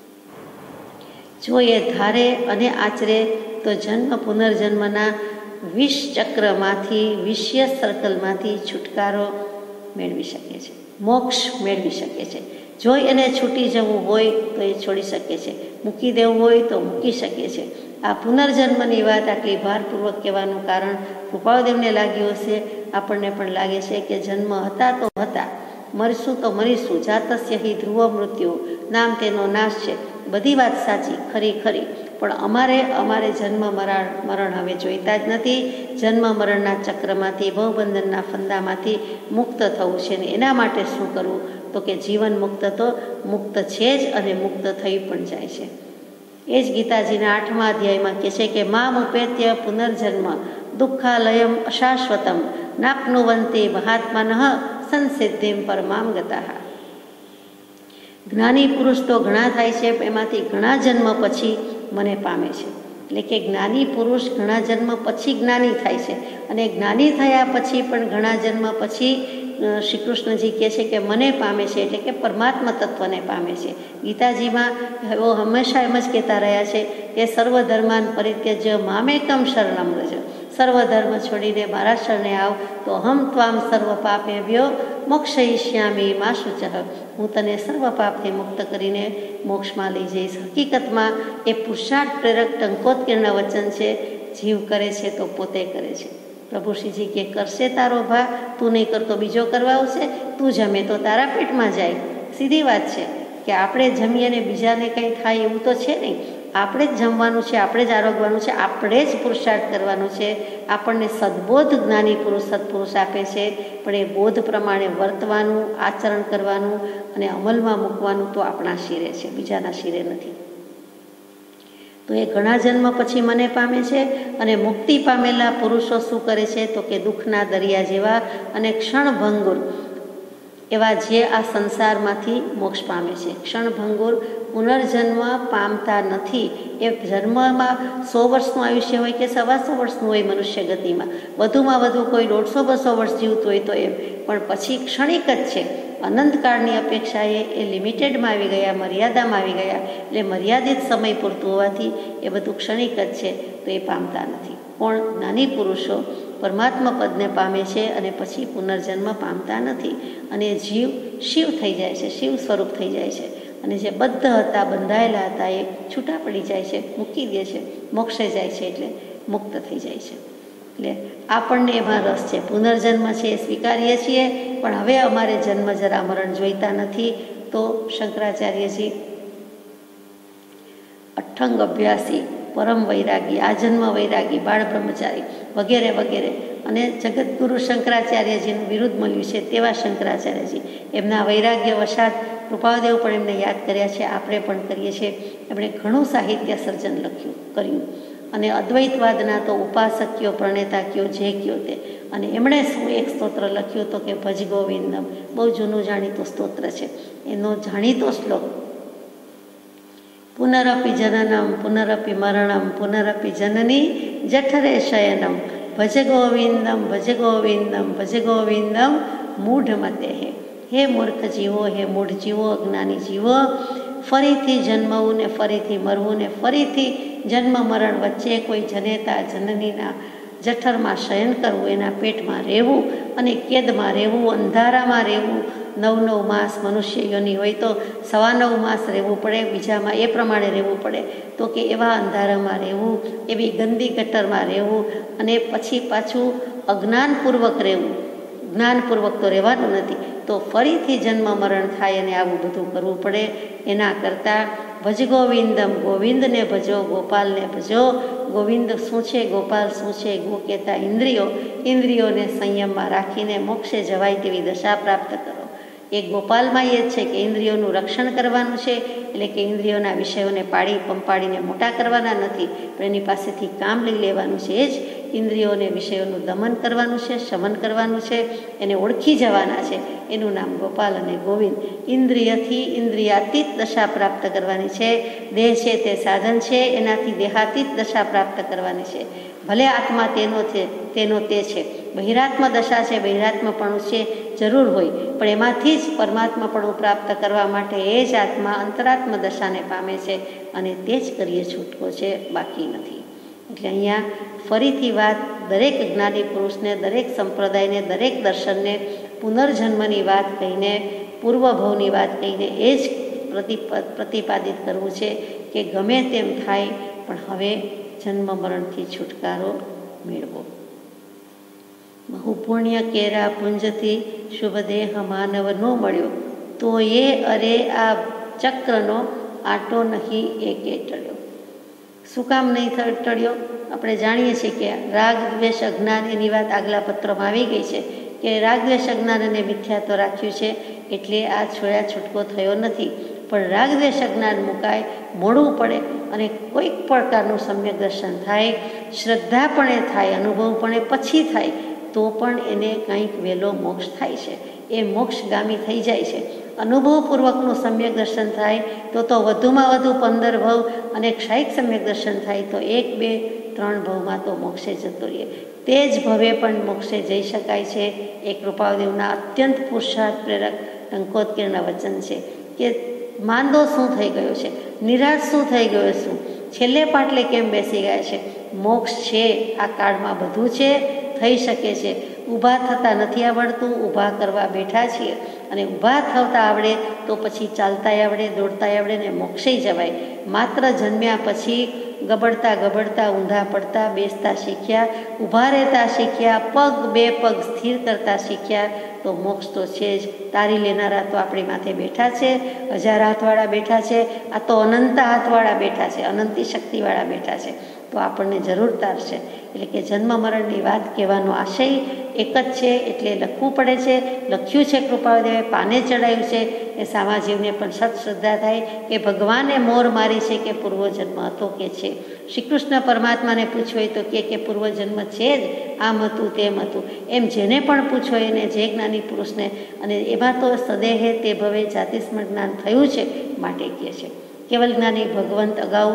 Speaker 1: જો એ ધારે અને આચરે તો જન્મ પુનર્જન્મના વિષ ચક્રમાંથી, વિષય સર્કલમાંથી છુટકારો મેળવી શકે છે, મોક્ષ મેળવી શકે છે. જો એને છૂટી જવું હોય તો એ છોડી શકે છે, મૂકી દેવું હોય તો મૂકી શકે છે. આ પુનર્જન્મની વાત આટલી ભારપૂર્વક કહેવાનું કારણ કૃપાળુદેવને લાગ્યું હશે, આપણને પણ લાગે છે કે જન્મ હતા તો હતા, મરીશું તો મરીશું, જાતસ્ય હિ ધ્રુવ મૃત્યુ, નામ તેનો નાશ છે. બધી વાત સાચી, ખરી ખરી, પણ અમારે અમારે જન્મ મરણ મરણ હવે જોઈતા જ નથી. જન્મ મરણના ચક્રમાંથી, ભવબંધનના ફંદામાંથી મુક્ત થવું છે ને એના માટે શું કરવું? તો કે જીવન મુક્ત તો મુક્ત છે જ અને મુક્ત થઈ પણ જાય છે. એ જ ગીતાજીના આઠમા અધ્યાયમાં કહે છે કે મામ ઉપેત્ય પુનર્જન્મ દુઃખાલયમ અશાશ્વતમ નાપ્નુવંતે મહાત્માનઃ સંસિદ્ધિમ પરમામ ગતાઃ. જ્ઞાની પુરુષ તો ઘણા થાય છે, એમાંથી ઘણા જન્મ પછી મને પામે છે. એટલે કે જ્ઞાની પુરુષ ઘણા જન્મ પછી જ્ઞાની થાય છે, અને જ્ઞાની થયા પછી પણ ઘણા જન્મ પછી શ્રી કૃષ્ણજી કહે છે કે મને પામે છે, એટલે કે પરમાત્મા તત્વને પામે છે. ગીતાજીમાં એવો હંમેશા એમ જ કહેતા રહ્યા છે કે સર્વધર્માન પરિત્યજ્ય મામેકમ શરણમ વ્રજ. સર્વધર્મ છોડીને મારા શરણે આવ તો હમ ત્વામ સર્વ પાપેભ્યો મોક્ષયિષ્યામિ મા શુચઃ. હું તને સર્વ પાપથી મુક્ત કરીને મોક્ષમાં લઈ જઈશ. હકીકતમાં એ પુરુષાર્થ પ્રેરક ટંકોત્કીર્ણ વચન છે. જીવ કરે છે તો પોતે કરે છે. પ્રભુ શ્રીજી કે કરશે તારો ભા, તું નહીં કરતો બીજો કરવા આવશે, તું જમે તો તારા પેટમાં જાય. સીધી વાત છે કે આપણે જમીએ ને બીજાને કંઈ થાય એવું તો છે નહીં. આપણે જ જમવાનું છે, આપણે જ આરોગવાનું છે, આપણે જ પુરુષાર્થ કરવાનો છે. આપણને સદબોધ જ્ઞાની પુરુષ સત્પુરુષ આપે છે, પણ એ બોધ પ્રમાણે વર્તવાનું, આચરણ કરવાનું અને અમલમાં મૂકવાનું તો આપણા શિરે છે, બીજાના શિરે નથી. તો એ ઘણા જન્મ પછી મને પામે છે. અને મુક્તિ પામેલા પુરુષો શું કરે છે? તો કે દુઃખના દરિયા જેવા અને ક્ષણભંગુર એવા જે આ સંસારમાંથી મોક્ષ પામે છે. ક્ષણભંગુર પુનર્જન્મ પામતા નથી. એ જન્મમાં સો વર્ષનું આયુષ્ય હોય કે સવા સો વર્ષનું હોય મનુષ્ય ગતિમાં, વધુમાં વધુ કોઈ દોઢસો બસો વર્ષ જીવતું હોય તો એમ, પણ પછી ક્ષણિક જ છે. અનંતકાળની અપેક્ષાએ એ લિમિટેડમાં આવી ગયા, મર્યાદામાં આવી ગયા. એટલે મર્યાદિત સમય પૂરતું હોવાથી એ બધું ક્ષણિક જ છે, તો એ પામતા નથી. પણ જ્ઞાની પુરુષો પરમાત્મા પદને પામે છે અને પછી પુનર્જન્મ પામતા નથી. અને જીવ શિવ થઈ જાય છે, શિવ સ્વરૂપ થઈ જાય છે. અને જે બદ્ધ હતા, બંધાયેલા હતા, એ છૂટા પડી જાય છે, મૂકી દે છે, મોક્ષે જાય છે, એટલે મુક્ત થઈ જાય છે. એટલે આપણને એમાં રસ છે. પુનર્જન્મ છે એ સ્વીકારીએ છીએ, પણ હવે અમારે જન્મ જરા મરણ જોઈતા નથી. તો શંકરાચાર્યજી અઠ્ઠંગ અભ્યાસી, પરમ વૈરાગી, આજન્મ વૈરાગી, બાળ બ્રહ્મચારી વગેરે વગેરે અને જગતગુરુ શંકરાચાર્યજીનું વિરુદ્ધ મળ્યું છે તેવા શંકરાચાર્યજી, એમના વૈરાગ્ય વશાત કૃપાદેવ પણ એમને યાદ કર્યા છે, આપણે પણ કરીએ છીએ. એમણે ઘણું સાહિત્ય સર્જન લખ્યું કર્યું અને અદ્વૈતવાદના તો ઉપાસક કયો, પ્રણેતા કયો, જે કયો તે. અને એમણે શું એક સ્તોત્ર લખ્યું તો કે ભજ ગોવિંદમ, બહુ જૂનું જાણીતું સ્તોત્ર છે. એનો જાણીતો શ્લોક પુનરપી જનનમ પુનરપી મરણમ પુનરપી જનની જઠરે શયનમ ભજ ગોવિંદમ ભજ ગોવિંદમ ભજ ગોવિંદમ મૂઢ મતે હે. હે મૂર્ખ જીવો, હે મૂઢ જીવો, અજ્ઞાની જીવો, ફરીથી જન્મવું ને ફરીથી મરવું ને ફરીથી જન્મ મરણ વચ્ચે કોઈ જનેતા જનનીના જઠરમાં શયન કરવું, એના પેટમાં રહેવું અને કેદમાં રહેવું, અંધારામાં રહેવું. નવ નવ માસ મનુષ્ય યોની હોય તો સવા નવ માસ રહેવું પડે, બીજામાં એ પ્રમાણે રહેવું પડે. તો કે એવા અંધારામાં રહેવું, એવી ગંદી ગટરમાં રહેવું અને પછી પાછું અજ્ઞાનપૂર્વક રહેવું. જ્ઞાનપૂર્વક તો રહેવાનું નથી, તો ફરીથી જન્મ મરણ થાય અને આવું બધું કરવું પડે. એના કરતાં ભજ ગોવિંદમ, ગોવિંદને ભજો, ગોપાલને ભજો. ગોવિંદ શું છે, ગોપાલ શું છે? ગો કહેતા ઇન્દ્રિયો, ઇન્દ્રિયોને સંયમમાં રાખીને મોક્ષે જવાય તેવી દશા પ્રાપ્ત કરો. એ ગોપાલમાં એ જ છે કે ઇન્દ્રિયોનું રક્ષણ કરવાનું છે, એટલે કે ઇન્દ્રિયોના વિષયોને પાડી પંપાડીને મોટા કરવાના નથી, પણ એની પાસેથી કામ લઈ લેવાનું છે. એ જ ઇન્દ્રિયોને વિષયોનું દમન કરવાનું છે, શમન કરવાનું છે, એને ઓળખી જવાના છે. એનું નામ ગોપાલ અને ગોવિંદ. ઇન્દ્રિયથી ઇન્દ્રિયાતીત દશા પ્રાપ્ત કરવાની છે. દેહ છે તે સાધન છે, એનાથી દેહાતીત દશા પ્રાપ્ત કરવાની છે. ભલે આત્મા તેનો છે તેનો તે છે, બહિરાત્મ દશા છે, બહિરાત્મપણું છે જરૂર હોય, પણ એમાંથી જ પરમાત્માપણું પ્રાપ્ત કરવા માટે એ જ આત્મા અંતરાત્મ દશાને પામે છે અને તે જ કરીએ છૂટકો છે, બાકી નથી. એટલે અહીંયા ફરીથી વાત દરેક જ્ઞાની પુરુષને, દરેક સંપ્રદાયને, દરેક દર્શનને પુનર્જન્મની વાત કહીને, પૂર્વભવની વાત કહીને એ જ પ્રતિ પ્રતિપાદિત કરવું છે કે ગમે તેમ થાય પણ હવે જન્મ મરણથી છુટકારો મેળવો. બહુ પુણ્ય કેરા પુંજથી શુભ દેહ માનવ નો મળ્યો, તો એ અરે આ ચક્રનો આટો નહીં એકે ટળ્યો. શું કામ નહીં ટળ્યો? આપણે જાણીએ છીએ કે રાગ દ્વેષ અજ્ઞાન, એની વાત આગલા પત્રમાં આવી ગઈ છે કે રાગ દ્વેષ અજ્ઞાન અને મિથ્યાત્વ રાખ્યું છે એટલે આ છોયા છૂટકો થયો નથી. પણ રાગ દ્વેષ અજ્ઞાન મુકાય, મોડવું પડે અને કોઈક પ્રકારનું સમ્યક દર્શન થાય, શ્રદ્ધા પણ એ થાય, અનુભવ પણ એ પછી થાય, તો પણ એને કંઈક વહેલો મોક્ષ થાય છે, એ મોક્ષગામી થઈ જાય છે. અનુભવપૂર્વકનું સમ્યક દર્શન થાય તો તો વધુમાં વધુ પંદર ભવ અને ક્ષાયિક સમ્યક દર્શન થાય તો એક બે ત્રણ ભવમાં તો મોક્ષે જતો રહીએ. તે જ ભવે પણ મોક્ષે જઈ શકાય છે. એ કૃપાદેવના અત્યંત પુરુષાર્થ પ્રેરક ટંકોત્કીર્ણ વચન છે કે માંદો શું થઈ ગયો છે, નિરાશ શું થઈ ગયો છું, છેલ્લે પાટલે કેમ બેસી ગયા છે? મોક્ષ છે, આ કાળમાં બધું છે, થઈ શકે છે. ઊભા થતાં નથી આવડતું, ઊભા કરવા બેઠા છીએ અને ઊભા થતા આવડે તો પછી ચાલતા આવડે, દોડતા આવડે ને મોક્ષે જવાય. માત્ર જન્મ્યા પછી ગબડતા ગબડતા ઊંધા પડતા બેસતા શીખ્યા, ઊભા રહેતા શીખ્યા, પગ બે પગ સ્થિર કરતા શીખ્યા તો મોક્ષ તો છે જ. તારી લેનારા તો આપણી માથે બેઠા છે, હજાર હાથવાળા બેઠા છે, આ તો અનંત હાથવાળા બેઠા છે, અનંતી શક્તિવાળા બેઠા છે, તો આપણને જરૂર તારશે. એટલે કે જન્મ મરણની વાત કહેવાનો આશય એક જ છે, એટલે લખવું પડે છે. લખ્યું છે કૃપાદેવે, પાને ચડાવ્યું છે એ સામાજીવને પણ સત્શ્રદ્ધા થાય કે ભગવાને મોર મારી છે કે પૂર્વજન્મ હતો કે છે. શ્રી કૃષ્ણ પરમાત્માને પૂછ્યું હોય તો કે કે પૂર્વજન્મ છે જ, આમ હતું તેમ હતું. એમ જેને પણ પૂછો એને, જે જ્ઞાની પુરુષને, અને એમાં તો સદેહે તે ભવે જાતિસ્મરણ જ્ઞાન થયું છે માટે કહે છે. કેવલ જ્ઞાની ભગવંત અગાઉ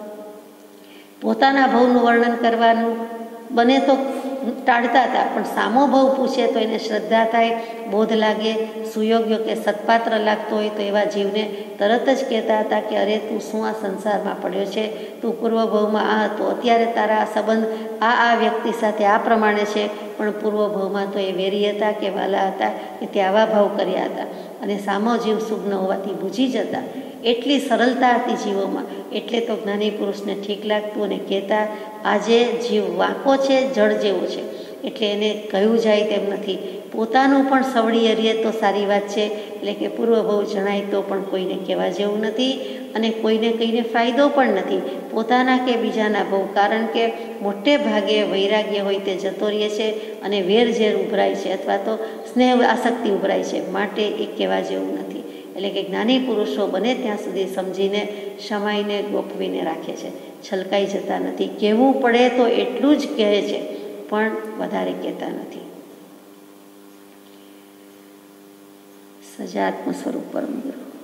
Speaker 1: પોતાના ભવનું વર્ણન કરવાનું બને તો ટાળતા હતા, પણ સામો ભવ પૂછે તો એને શ્રદ્ધા થાય, બોધ લાગે, સુયોગ્ય કે સત્પાત્ર લાગતો હોય તો એવા જીવને તરત જ કહેતા હતા કે અરે તું શું આ સંસારમાં પડ્યો છે, તું પૂર્વભવમાં આ હતો, અત્યારે તારા સંબંધ આ આ વ્યક્તિ સાથે આ પ્રમાણે છે, પણ પૂર્વભવમાં તો એ વેરી હતા કે વાલા હતા કે તે આવા ભાવ કર્યા હતા અને સામો જીવ શુભ ન હોવાથી બૂજી જતા. એટલી સરળતા હતી જીવોમાં, એટલે તો જ્ઞાની પુરુષને ઠીક લાગતું અને કહેતા આજે જીવ વાંકો છે, જળ જેવો છે, એટલે એને કહ્યું જાય તેમ નથી. પોતાનું પણ સવડી હરીએ તો સારી વાત છે, એટલે કે પૂર્વભવ જણાય તો પણ કોઈને કહેવા જેવું નથી અને કોઈને કહીને ફાયદો પણ નથી, પોતાના કે બીજાના ભવ. કારણ કે મોટે ભાગે વૈરાગ્ય હોય તે જતો રહે છે અને વેર ઝેર ઉભરાય છે અથવા તો સ્નેહ આસક્તિ ઉભરાય છે, માટે એ કહેવા જેવું નથી. એટલે કે જ્ઞાની પુરુષો બને ત્યાં સુધી સમજીને સમાઈને ગોપવીને રાખે છે, છલકાઈ જતા નથી. કહેવું પડે તો એટલું જ કહે છે, પણ વધારે કહેતા નથી. સજાત્મ સ્વરૂપ પરમ ગુરુ.